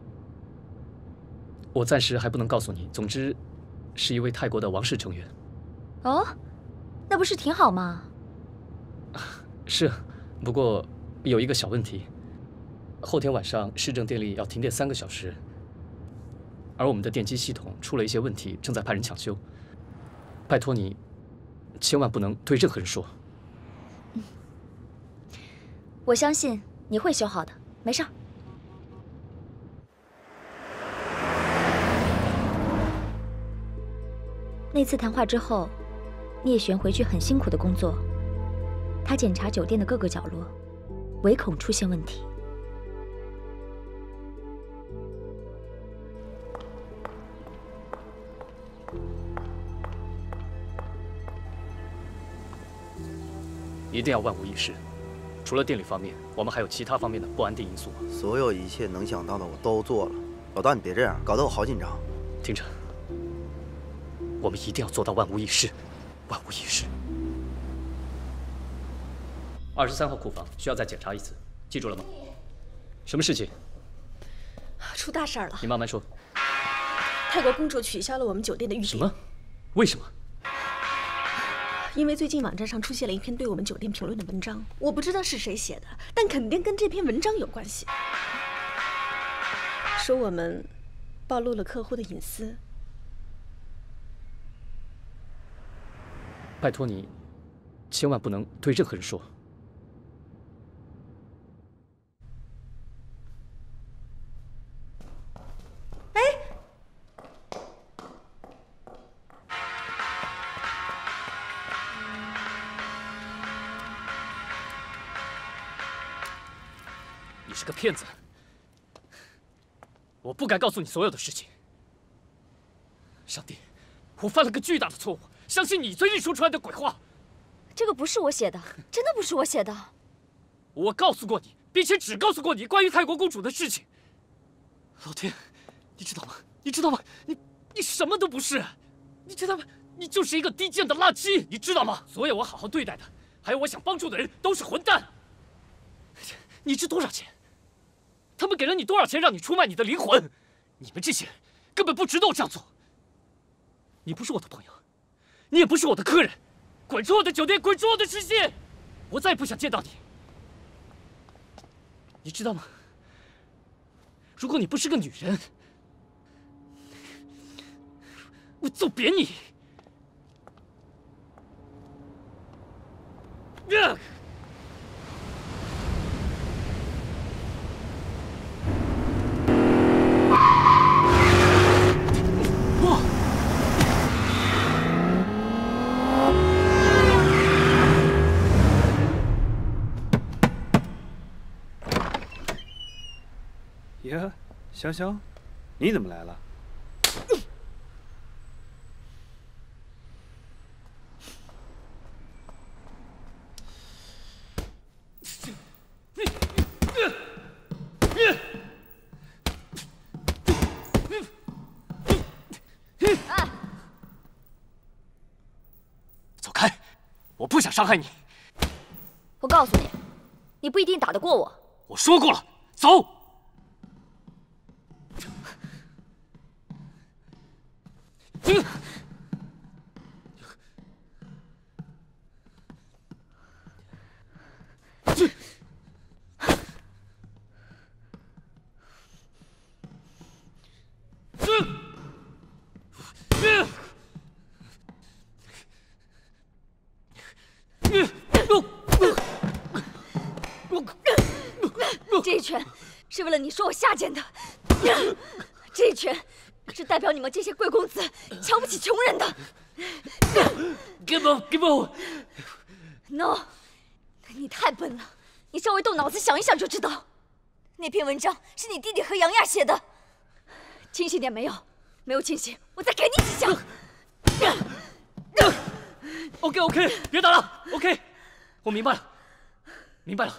我暂时还不能告诉你。总之，是一位泰国的王室成员。 哦，那不是挺好吗？ 是，不过有一个小问题。后天晚上市政电力要停电三个小时，而我们的电机系统出了一些问题，正在派人抢修。拜托你，千万不能对任何人说。 嗯，我相信你会修好的，没事儿。那次谈话之后，聂璇回去很辛苦的工作，他检查酒店的各个角落，唯恐出现问题。 一定要万无一失。除了电力方面，我们还有其他方面的不安定因素。 所有一切能想到的我都做了。老大，你别这样，搞得我好紧张。 听着，我们一定要做到万无一失，万无一失。二十三号库房需要再检查一次，记住了吗？什么事情？ 出大事了！ 你慢慢说。 泰国公主取消了我们酒店的预订。 什么？为什么？ 因为最近网站上出现了一篇对我们酒店评论的文章，我不知道是谁写的，但肯定跟这篇文章有关系。说我们暴露了客户的隐私。 拜托你，千万不能对任何人说。 哎， 你是个骗子！我不该告诉你所有的事情。上帝，我犯了个巨大的错误，相信你嘴里说出来的鬼话。 这个不是我写的，真的不是我写的。 我告诉过你，并且只告诉过你关于泰国公主的事情。老天，你知道吗？你知道吗？你你什么都不是，你知道吗？你就是一个低贱的垃圾，你知道吗？所有我好好对待的，还有我想帮助的人，都是混蛋。你值多少钱？他们给了你多少钱让你出卖你的灵魂？你们这些人根本不值得我这样做。你不是我的朋友，你也不是我的客人，滚出我的酒店，滚出我的视线！我再也不想见到你。你知道吗？如果你不是个女人，我揍扁你！啊！ 呀，潇潇，你怎么来了？ 伤害你。 我告诉你，你不一定打得过我。 我说过了，走。嗯。 这一拳是为了你说我下贱的，这一拳是代表你们这些贵公子瞧不起穷人的。 Give up, give up. No， 你太笨了，你稍微动脑子想一想就知道，那篇文章是你弟弟和杨亚写的。清醒点没有？没有清醒，我再给你几下。 OK OK， 别打了 ，OK， 我明白了，明白了。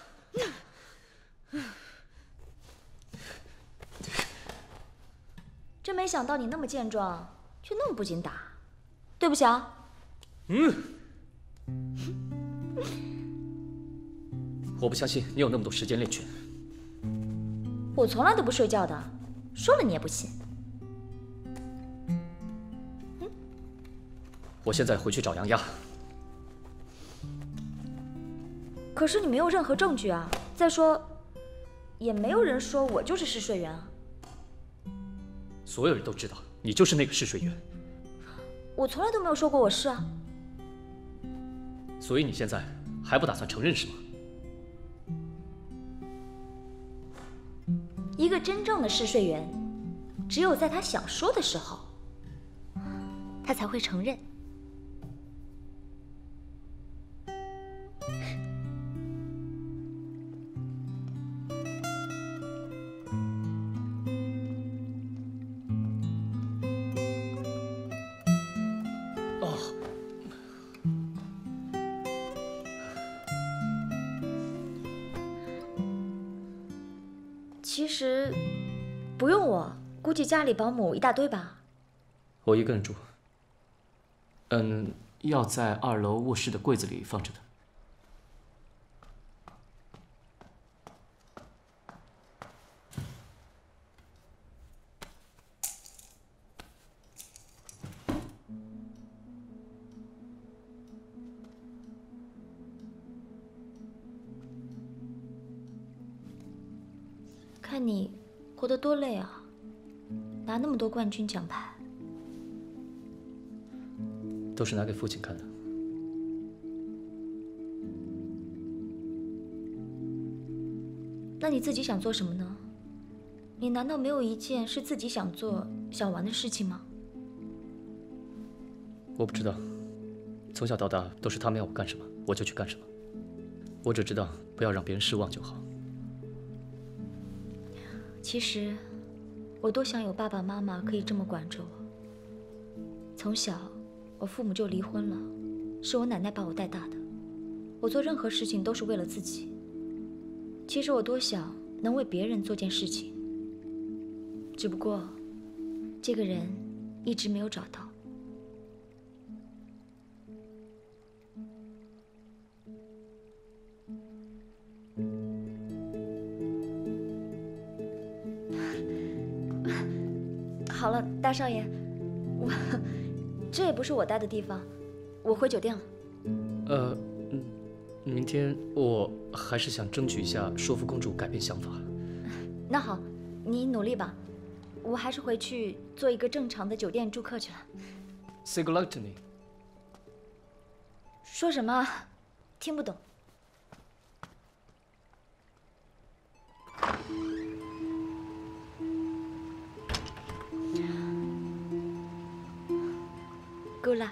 真没想到你那么健壮，却那么不经打，对不起啊。 嗯。我不相信你有那么多时间练拳。 我从来都不睡觉的，说了你也不信。 嗯。我现在回去找杨亚。 可是你没有任何证据啊！再说，也没有人说我就是试睡员啊。 所有人都知道你就是那个试睡员。 我从来都没有说过我是啊。 所以你现在还不打算承认是吗？ 一个真正的试睡员，只有在他想说的时候，他才会承认。 其实不用我，估计家里保姆一大堆吧。 我一个人住。嗯，要在二楼卧室的柜子里放着的。 看你活得多累啊，拿那么多冠军奖牌， 都是拿给父亲看的。 那你自己想做什么呢？你难道没有一件是自己想做、想玩的事情吗？ 我不知道，从小到大都是他们要我干什么，我就去干什么。我只知道不要让别人失望就好。 其实，我多想有爸爸妈妈可以这么管着我。从小，我父母就离婚了，是我奶奶把我带大的。我做任何事情都是为了自己。其实我多想能为别人做件事情，只不过，这个人一直没有找到。 好了，大少爷，我这也不是我待的地方，我回酒店了。 呃，明天我还是想争取一下说服公主改变想法。 那好，你努力吧，我还是回去做一个正常的酒店住客去了。 Say good luck to me。 说什么？听不懂。 Good luck。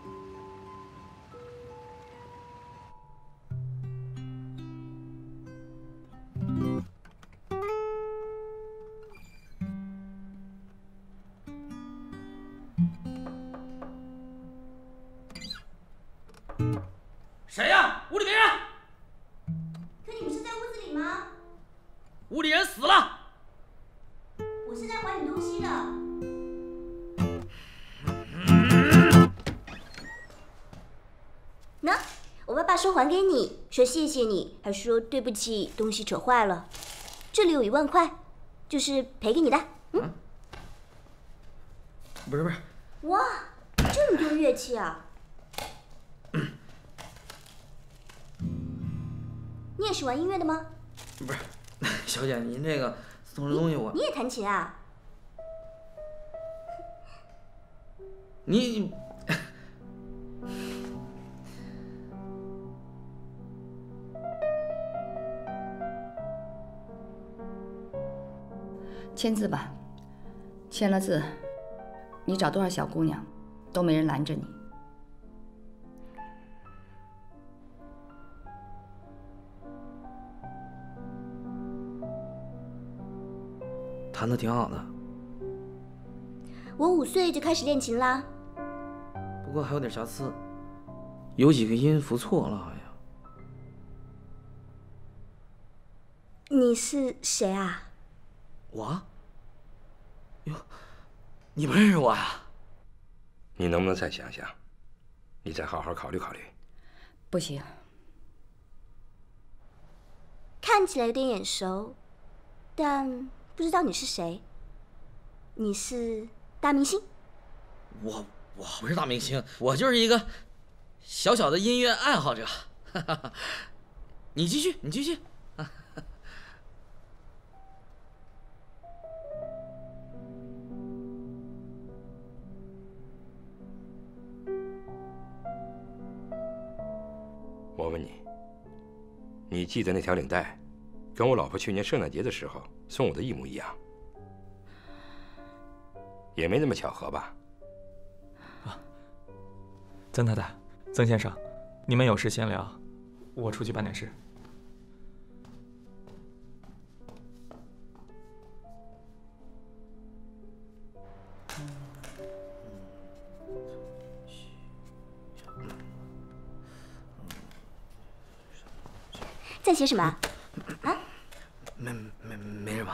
谁呀？屋里没人。 可你不是在屋子里吗？ 屋里人死了。 我是在还你东西的。 那， 我爸爸说还给你，说谢谢你，还说对不起，东西扯坏了。这里有一万块，就是赔给你的。嗯。啊、 不是不是。 哇，这么多乐器啊！嗯、你也是玩音乐的吗？ 不是，小姐，您这个送这东西我…… 你也弹琴啊？ 你。 签字吧，签了字，你找多少小姑娘，都没人拦着你。 弹得挺好的。 我五岁就开始练琴啦， 不过还有点瑕疵，有几个音符错了，好像。 你是谁啊？ 我？哟，你不认识我呀？ 你能不能再想想？你再好好考虑考虑。 不行。 看起来有点眼熟，但不知道你是谁。你是大明星？ 我我不是大明星，我就是一个小小的音乐爱好者。你继续，你继续。 我问你，你记得那条领带，跟我老婆去年圣诞节的时候送我的一模一样，也没那么巧合吧？ 啊，曾太太、曾先生，你们有事先聊，我出去办点事。 在写什么？啊？ 没没没什么。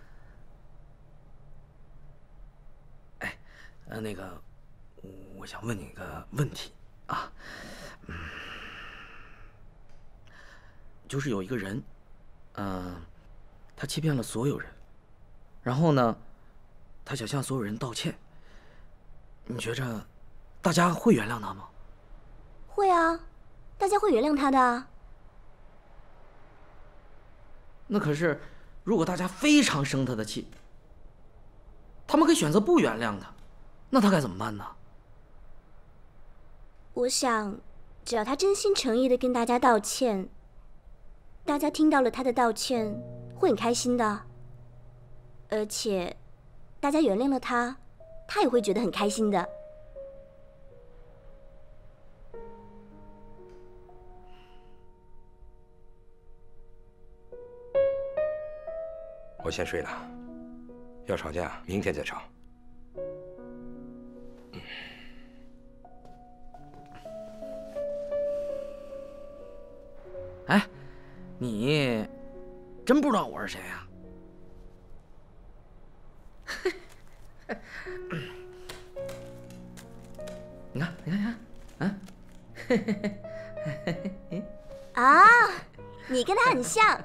哎，呃，那个，我想问你一个问题啊，嗯，就是有一个人，嗯、呃，他欺骗了所有人，然后呢，他想向所有人道歉。你觉着，大家会原谅他吗？ 会啊，大家会原谅他的。 那可是，如果大家非常生他的气，他们可以选择不原谅他，那他该怎么办呢？ 我想，只要他真心诚意的跟大家道歉，大家听到了他的道歉会很开心的，而且，大家原谅了他，他也会觉得很开心的。 我先睡了，要吵架明天再吵。嗯、 哎，你真不知道我是谁呀？你看，你看，你看，啊！ 啊，你跟他很像。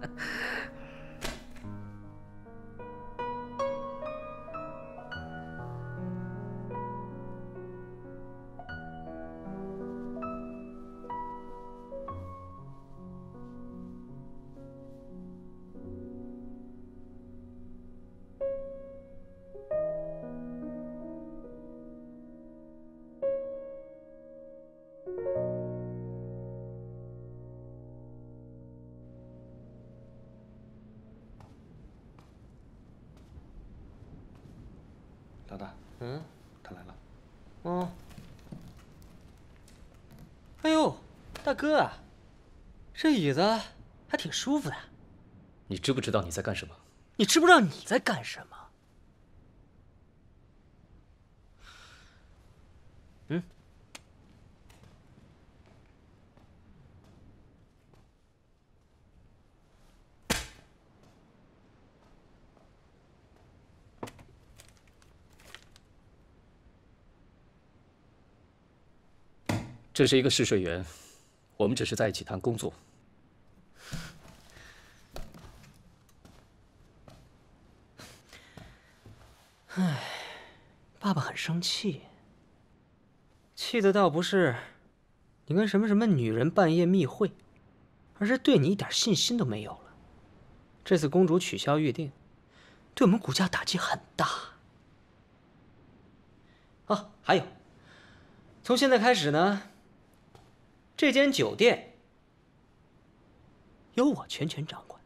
老大， 嗯， 他来了。 哦。哎呦，大哥啊，这椅子还挺舒服的。 你知不知道你在干什么？ 你知不知道你在干什么？嗯。 这是一个试睡员， 我们只是在一起谈工作。 唉，爸爸很生气，气的倒不是你跟什么什么女人半夜密会，而是对你一点信心都没有了。这次公主取消预定，对我们股价打击很大。哦，还有，从现在开始呢，这间酒店由我全权掌管。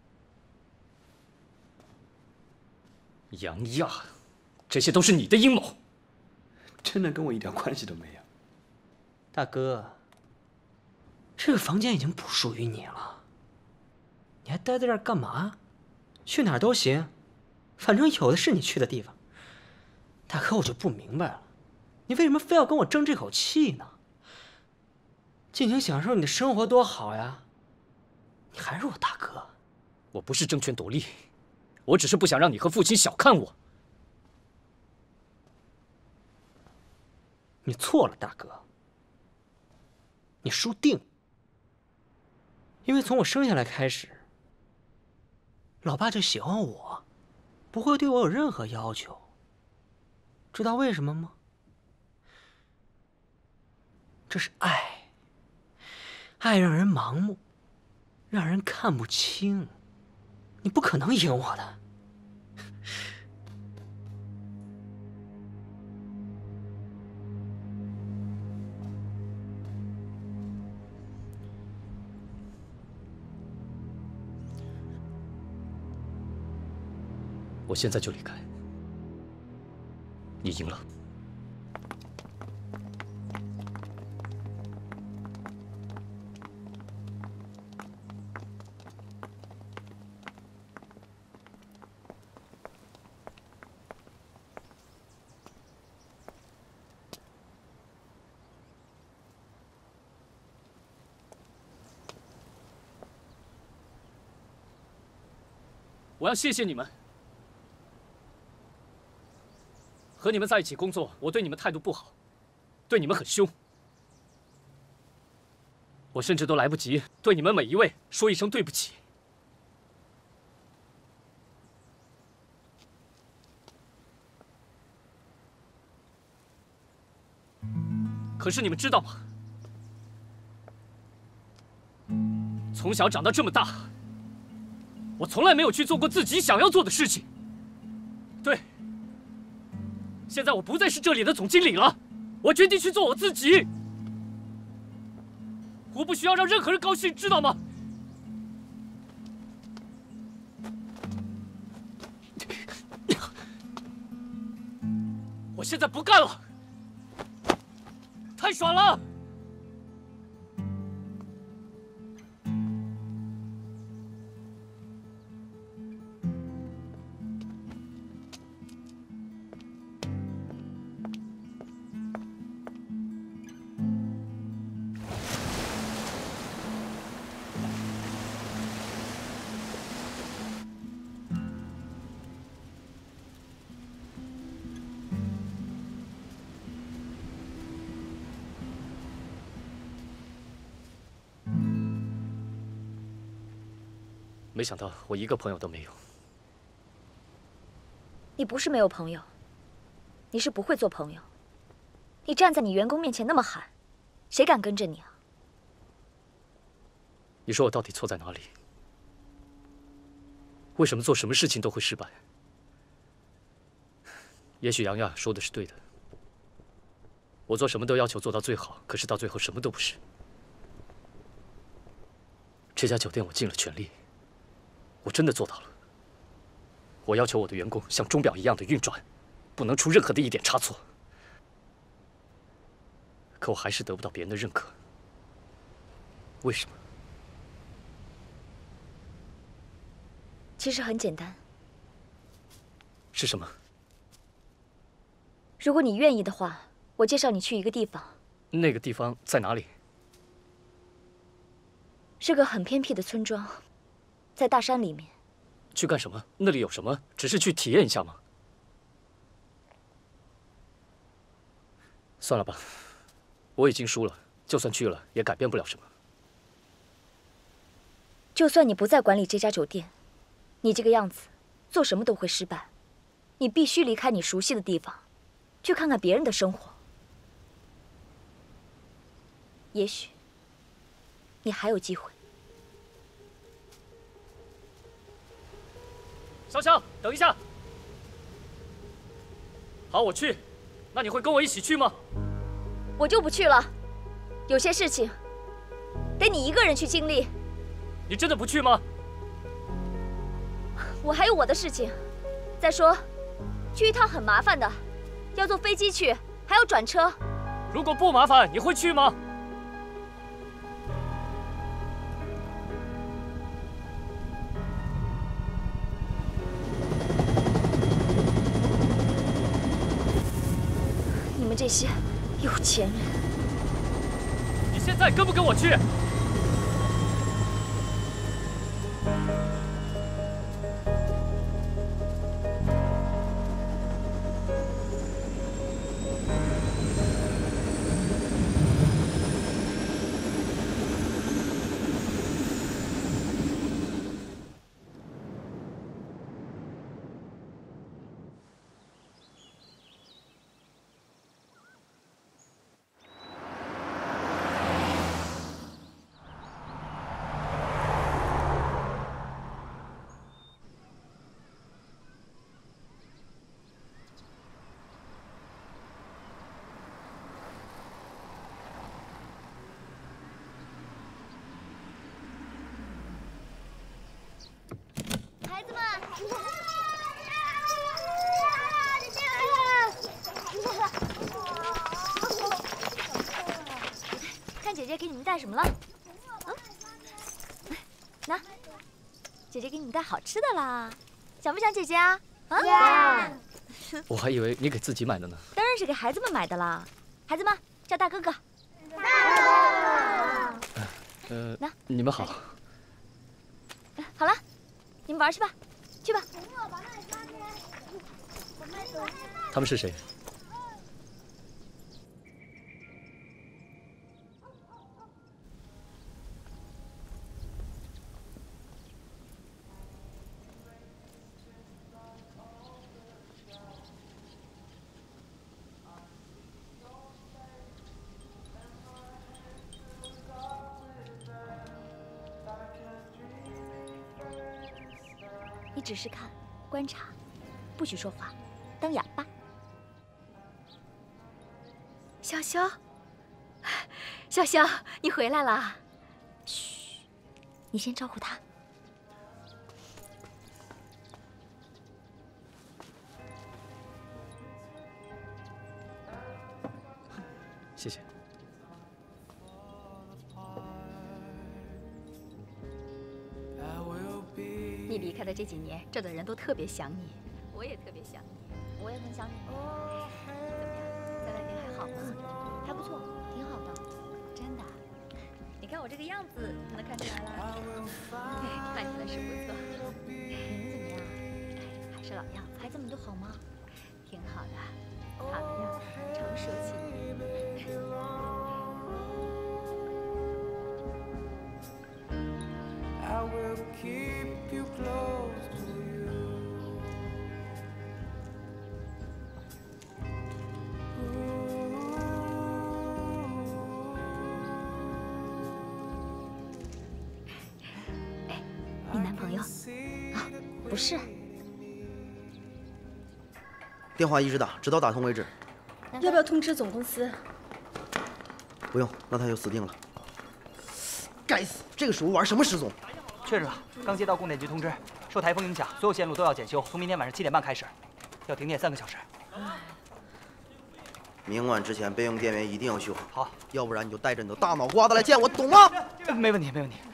杨亚，这些都是你的阴谋， 真的跟我一点关系都没有。 大哥，这个房间已经不属于你了，你还待在这儿干嘛？去哪儿都行，反正有的是你去的地方。大哥，我就不明白了，你为什么非要跟我争这口气呢？尽情享受你的生活多好呀！你还是我大哥。 我不是争权夺利，我只是不想让你和父亲小看我。 你错了，大哥。你输定了。因为从我生下来开始，老爸就喜欢我，不会对我有任何要求。知道为什么吗？这是爱，爱让人盲目，让人看不清。你不可能赢我的。 我现在就离开。你赢了。我要谢谢你们。和你们在一起工作，我对你们态度不好，对你们很凶。我甚至都来不及对你们每一位说一声对不起。可是你们知道吗？从小长到这么大，我从来没有去做过自己想要做的事情。对。现在我不再是这里的总经理了，我决定去做我自己。我不需要让任何人高兴，知道吗？我现在不干了，太爽了！没想到我一个朋友都没有。 你不是没有朋友，你是不会做朋友。你站在你员工面前那么喊，谁敢跟着你啊？ 你说我到底错在哪里？为什么做什么事情都会失败？也许杨亚说的是对的，我做什么都要求做到最好，可是到最后什么都不是。这家酒店我尽了全力。我真的做到了。我要求我的员工像钟表一样的运转，不能出任何的一点差错。可我还是得不到别人的认可。为什么？ 其实很简单。 是什么？ 如果你愿意的话，我介绍你去一个地方。 那个地方在哪里？ 是个很偏僻的村庄。在大山里面， 去干什么？那里有什么？只是去体验一下吗？算了吧，我已经输了，就算去了也改变不了什么。 就算你不再管理这家酒店，你这个样子，做什么都会失败。你必须离开你熟悉的地方，去看看别人的生活。也许，你还有机会。 潇潇，等一下。好，我去。那你会跟我一起去吗？ 我就不去了。有些事情，得你一个人去经历。 你真的不去吗？ 我还有我的事情。再说，去一趟很麻烦的，要坐飞机去，还要转车。 如果不麻烦，你会去吗？ 你们这些有钱人， 你现在跟不跟我去？ 孩子们，看姐姐给你们带什么了？嗯，那，姐姐给你们带好吃的啦，想不想姐姐啊？啊？ 我还以为你给自己买的呢。 当然是给孩子们买的啦。孩子们，叫大哥哥。 呃， 那你们好。 好了，你们玩去吧，去吧。 他们是谁？ 你只是看、观察，不许说话，当哑巴。潇潇，潇潇，你回来了。嘘，你先招呼他。 谢谢。 你离开的这几年，这的人都特别想你，我也特别想你， 我也很想你。怎么样，在外地还好吗？还不错，挺好的。真的？你看我这个样子，就能看出来了。 看起来是不错。 你们怎么样？哎，还是老样子。孩子们都好吗？ 挺好的，他的样子很成熟气质。 I will keep you close to you. Ooh. 哎，你男朋友？啊，不是。 电话一直打，直到打通为止。 要不要通知总公司？ 不用，那他就死定了。该死，这个时候玩什么失踪？ 确实了，刚接到供电局通知，受台风影响，所有线路都要检修，从明天晚上七点半开始，要停电三个小时。 明晚之前备用电源一定要修好。 好， 要不然你就带着你的大脑瓜子来见我，懂吗？ 没问题，没问题。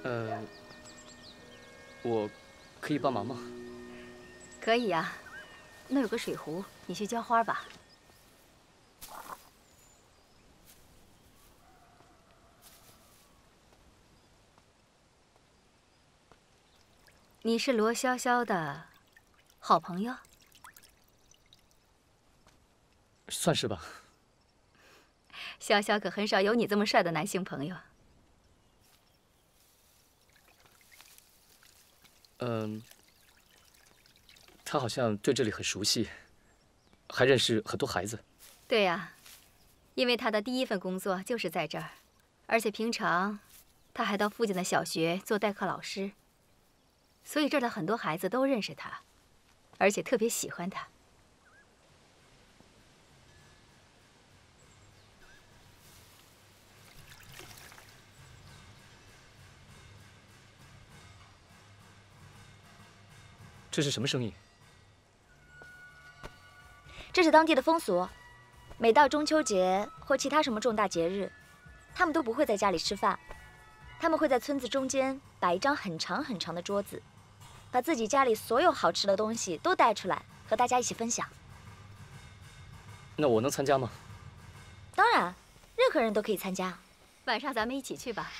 呃，我可以帮忙吗？ 可以呀，那有个水壶，你去浇花吧。你是罗潇潇的好朋友？ 算是吧。 潇潇可很少有你这么帅的男性朋友。 嗯，他好像对这里很熟悉，还认识很多孩子。 对呀，因为他的第一份工作就是在这儿，而且平常他还到附近的小学做代课老师，所以这儿的很多孩子都认识他，而且特别喜欢他。 这是什么生意？ 这是当地的风俗，每到中秋节或其他什么重大节日，他们都不会在家里吃饭，他们会在村子中间摆一张很长很长的桌子，把自己家里所有好吃的东西都带出来，和大家一起分享。 那我能参加吗？ 当然，任何人都可以参加。 晚上咱们一起去吧。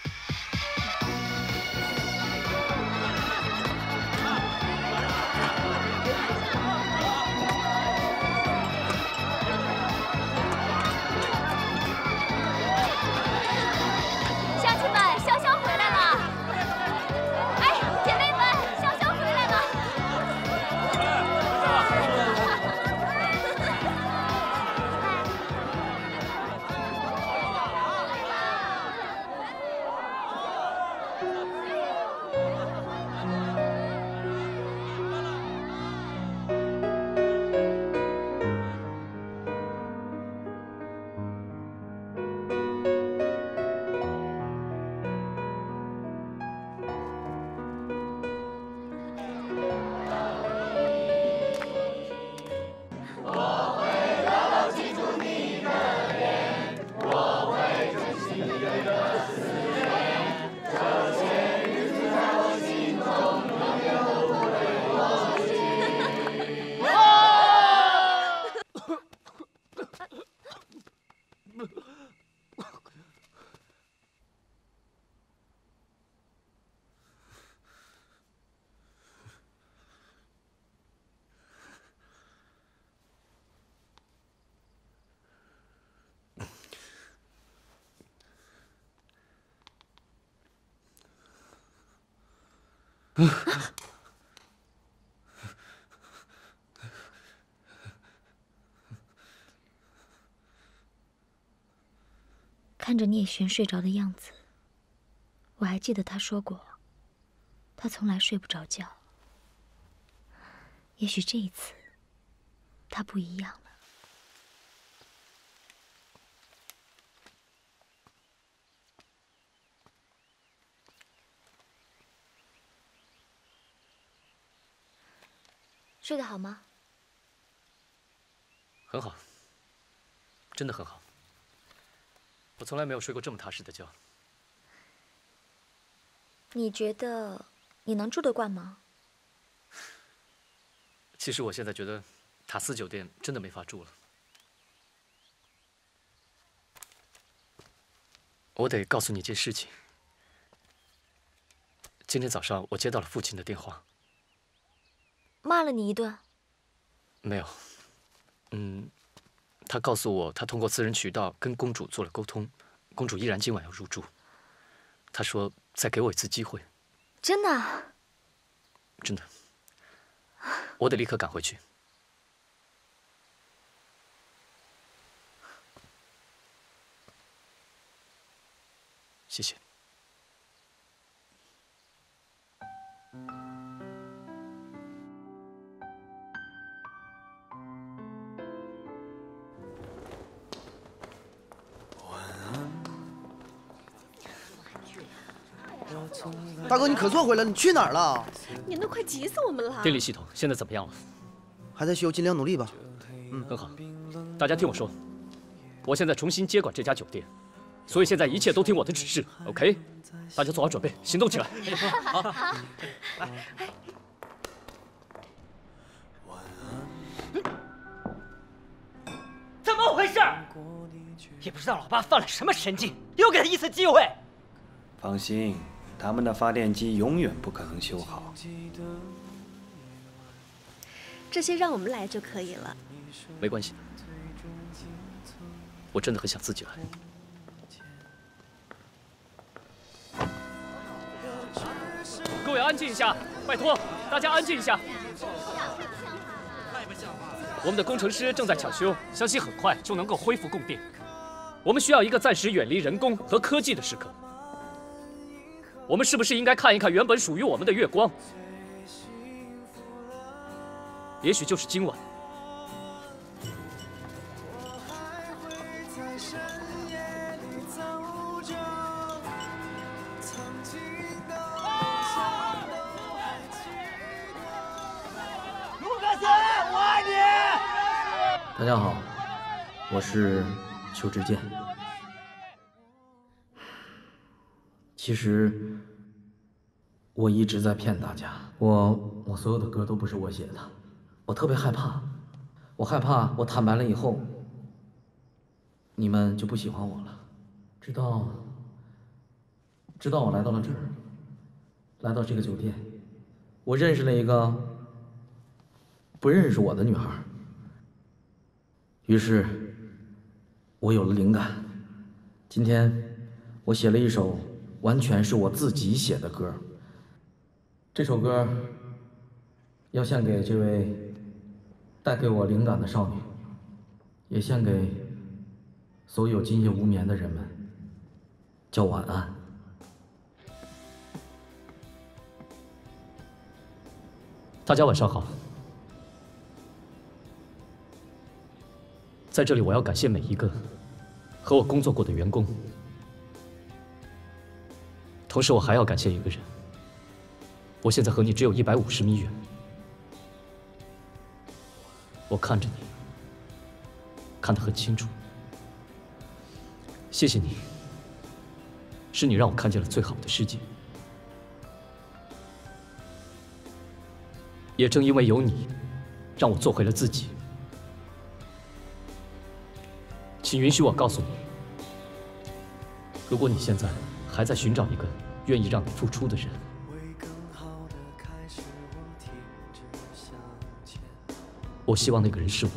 看着聂璇睡着的样子，我还记得他说过，他从来睡不着觉。也许这一次，他不一样了。睡得好吗？ 很好，真的很好。我从来没有睡过这么踏实的觉。 你觉得你能住得惯吗？ 其实我现在觉得塔斯酒店真的没法住了。我得告诉你一件事情。今天早上我接到了父亲的电话。 骂了你一顿？ 没有。嗯，他告诉我，他通过私人渠道跟公主做了沟通，公主依然今晚要入住。他说再给我一次机会。 真的？ 真的。我得立刻赶回去。谢谢。 大哥，你可算回来了，你去哪儿了？ 你都快急死我们了。 电力系统现在怎么样了？ 还在修，尽量努力吧。 嗯，很好。大家听我说，我现在重新接管这家酒店， 所以现在一切都听我的指示 ，OK？ 大家做好准备，行动起来。 好，好。 怎么回事？也不知道老爸犯了什么神经，又给他一次机会。 放心，他们的发电机永远不可能修好。 这些让我们来就可以了。 没关系，我真的很想自己来。各位安静一下，拜托大家安静一下。我们的工程师正在抢修，相信很快就能够恢复供电。我们需要一个暂时远离人工和科技的时刻。我们是不是应该看一看原本属于我们的月光？也许就是今晚。 卢克斯，我爱你！ 大家好，我是邱志健。其实我一直在骗大家，我我所有的歌都不是我写的，我特别害怕，我害怕我坦白了以后，你们就不喜欢我了。直到直到我来到了这儿，来到这个酒店，我认识了一个不认识我的女孩，于是我有了灵感。今天我写了一首完全是我自己写的歌，这首歌要献给这位带给我灵感的少女，也献给所有今夜无眠的人们，叫晚安。 大家晚上好。在这里，我要感谢每一个和我工作过的员工。同时，我还要感谢一个人。我现在和你只有一百五十米远，我看着你，看得很清楚。谢谢你，是你让我看见了最好的世界。也正因为有你，让我做回了自己。请允许我告诉你，如果你现在还在寻找一个愿意让你付出的人，我希望那个人是我。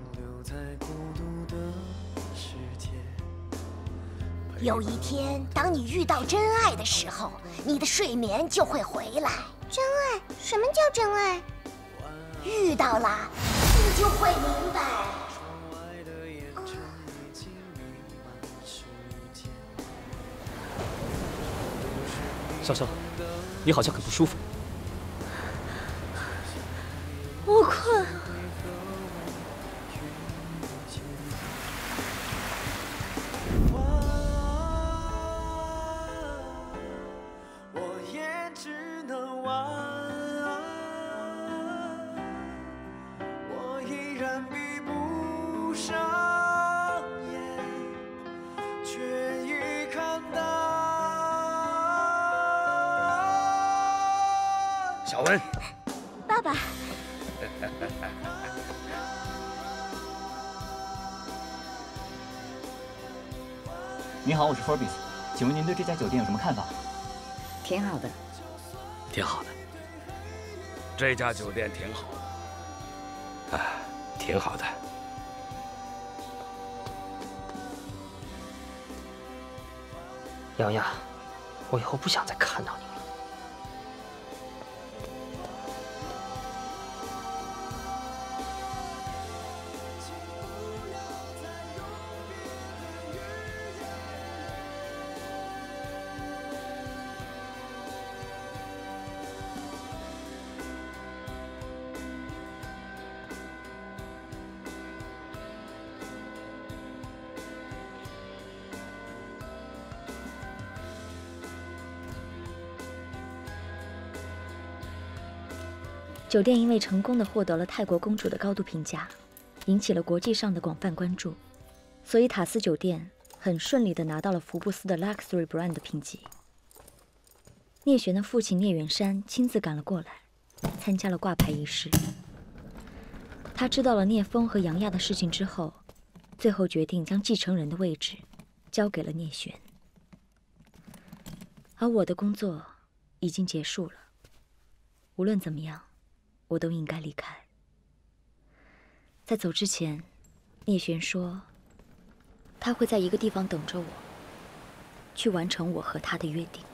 有一天，当你遇到真爱的时候，你的睡眠就会回来。 真爱？什么叫真爱？ 遇到了，你就会明白。 潇潇，你好像很不舒服。 我困。 小文， 爸爸。 您好，我是 Forbes， 请问您对这家酒店有什么看法？ 挺好的， 挺好的。这家酒店挺好的，啊，挺好的。 瑶瑶，我以后不想再看到你了。 酒店因为成功地获得了泰国公主的高度评价，引起了国际上的广泛关注，所以塔斯酒店很顺利地拿到了福布斯的 Luxury Brand 的评级。聂璇的父亲聂远山亲自赶了过来，参加了挂牌仪式。他知道了聂风和杨亚的事情之后，最后决定将继承人的位置交给了聂璇。而我的工作已经结束了，无论怎么样，我都应该离开。在走之前，聂璇说，他会在一个地方等着我，去完成我和他的约定。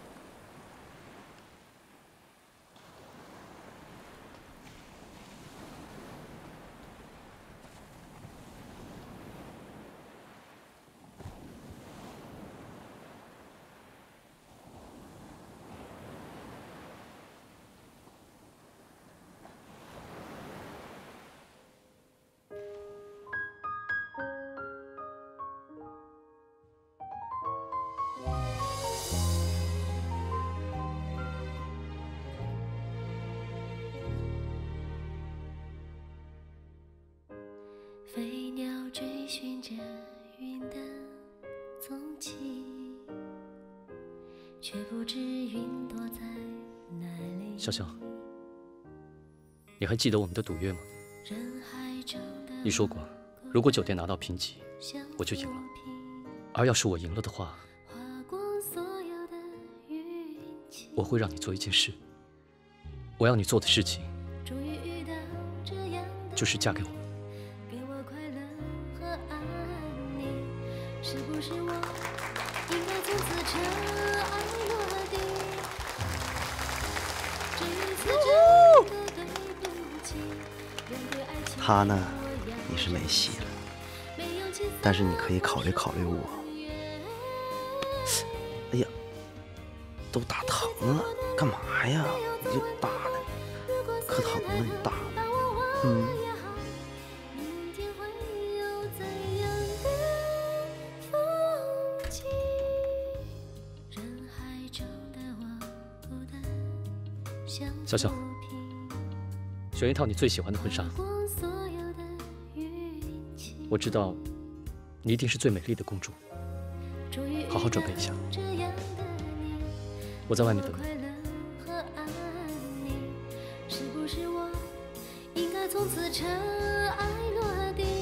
飞鸟追寻着云的踪迹，却不知云躲在哪里。 潇潇，你还记得我们的赌约吗？你说过，如果酒店拿到评级，我就赢了。而要是我赢了的话，我会让你做一件事。我要你做的事情，就是嫁给我。是不是我应该从此尘埃落地？这一次真的对不起，面对爱情他呢，你是没戏了。但是你可以考虑考虑我。哎呀，都打疼了，干嘛呀？你就打呢，可疼了，你打。嗯。潇潇，选一套你最喜欢的婚纱。我知道，你一定是最美丽的公主。好好准备一下，我在外面等你。是不是我应该从此尘埃落地？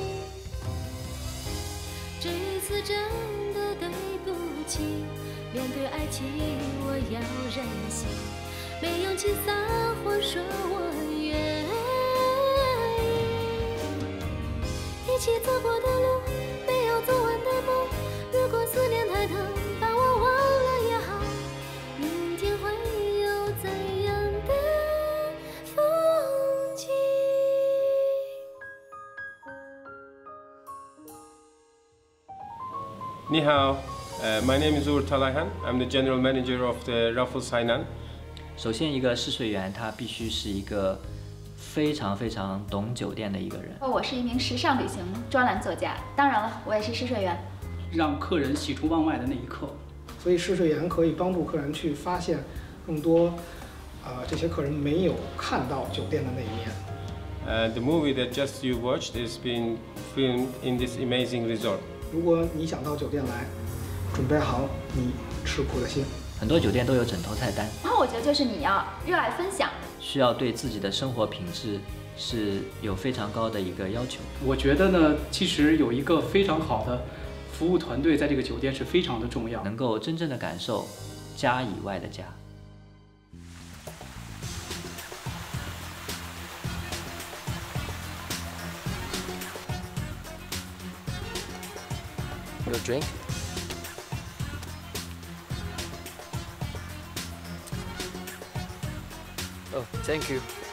这一次真的对不起，面对爱情我要任性。没勇气撒谎说我愿意，一起走过的路，没有做完的梦。如果思念太疼，把我忘了也好。明天会有怎样的风景？ 你好，呃、uh, ，My name is Uğur Talayhan. I'm the general manager of the Raffles Hainan. 首先，一个试睡员他必须是一个非常非常懂酒店的一个人。 我是一名时尚旅行专栏作家，当然了，我也是试睡员。 让客人喜出望外的那一刻， 所以试睡员可以帮助客人去发现更多，呃，这些客人没有看到酒店的那一面。 Uh, the movie that just you watched is being filmed in this amazing resort. 如果你想到酒店来，准备好你吃苦的心。 很多酒店都有枕头菜单， 然后我觉得就是你要热爱分享， 需要对自己的生活品质是有非常高的一个要求。 我觉得呢，其实有一个非常好的服务团队在这个酒店是非常的重要， 能够真正的感受家以外的家。 Your drink? Oh, thank you.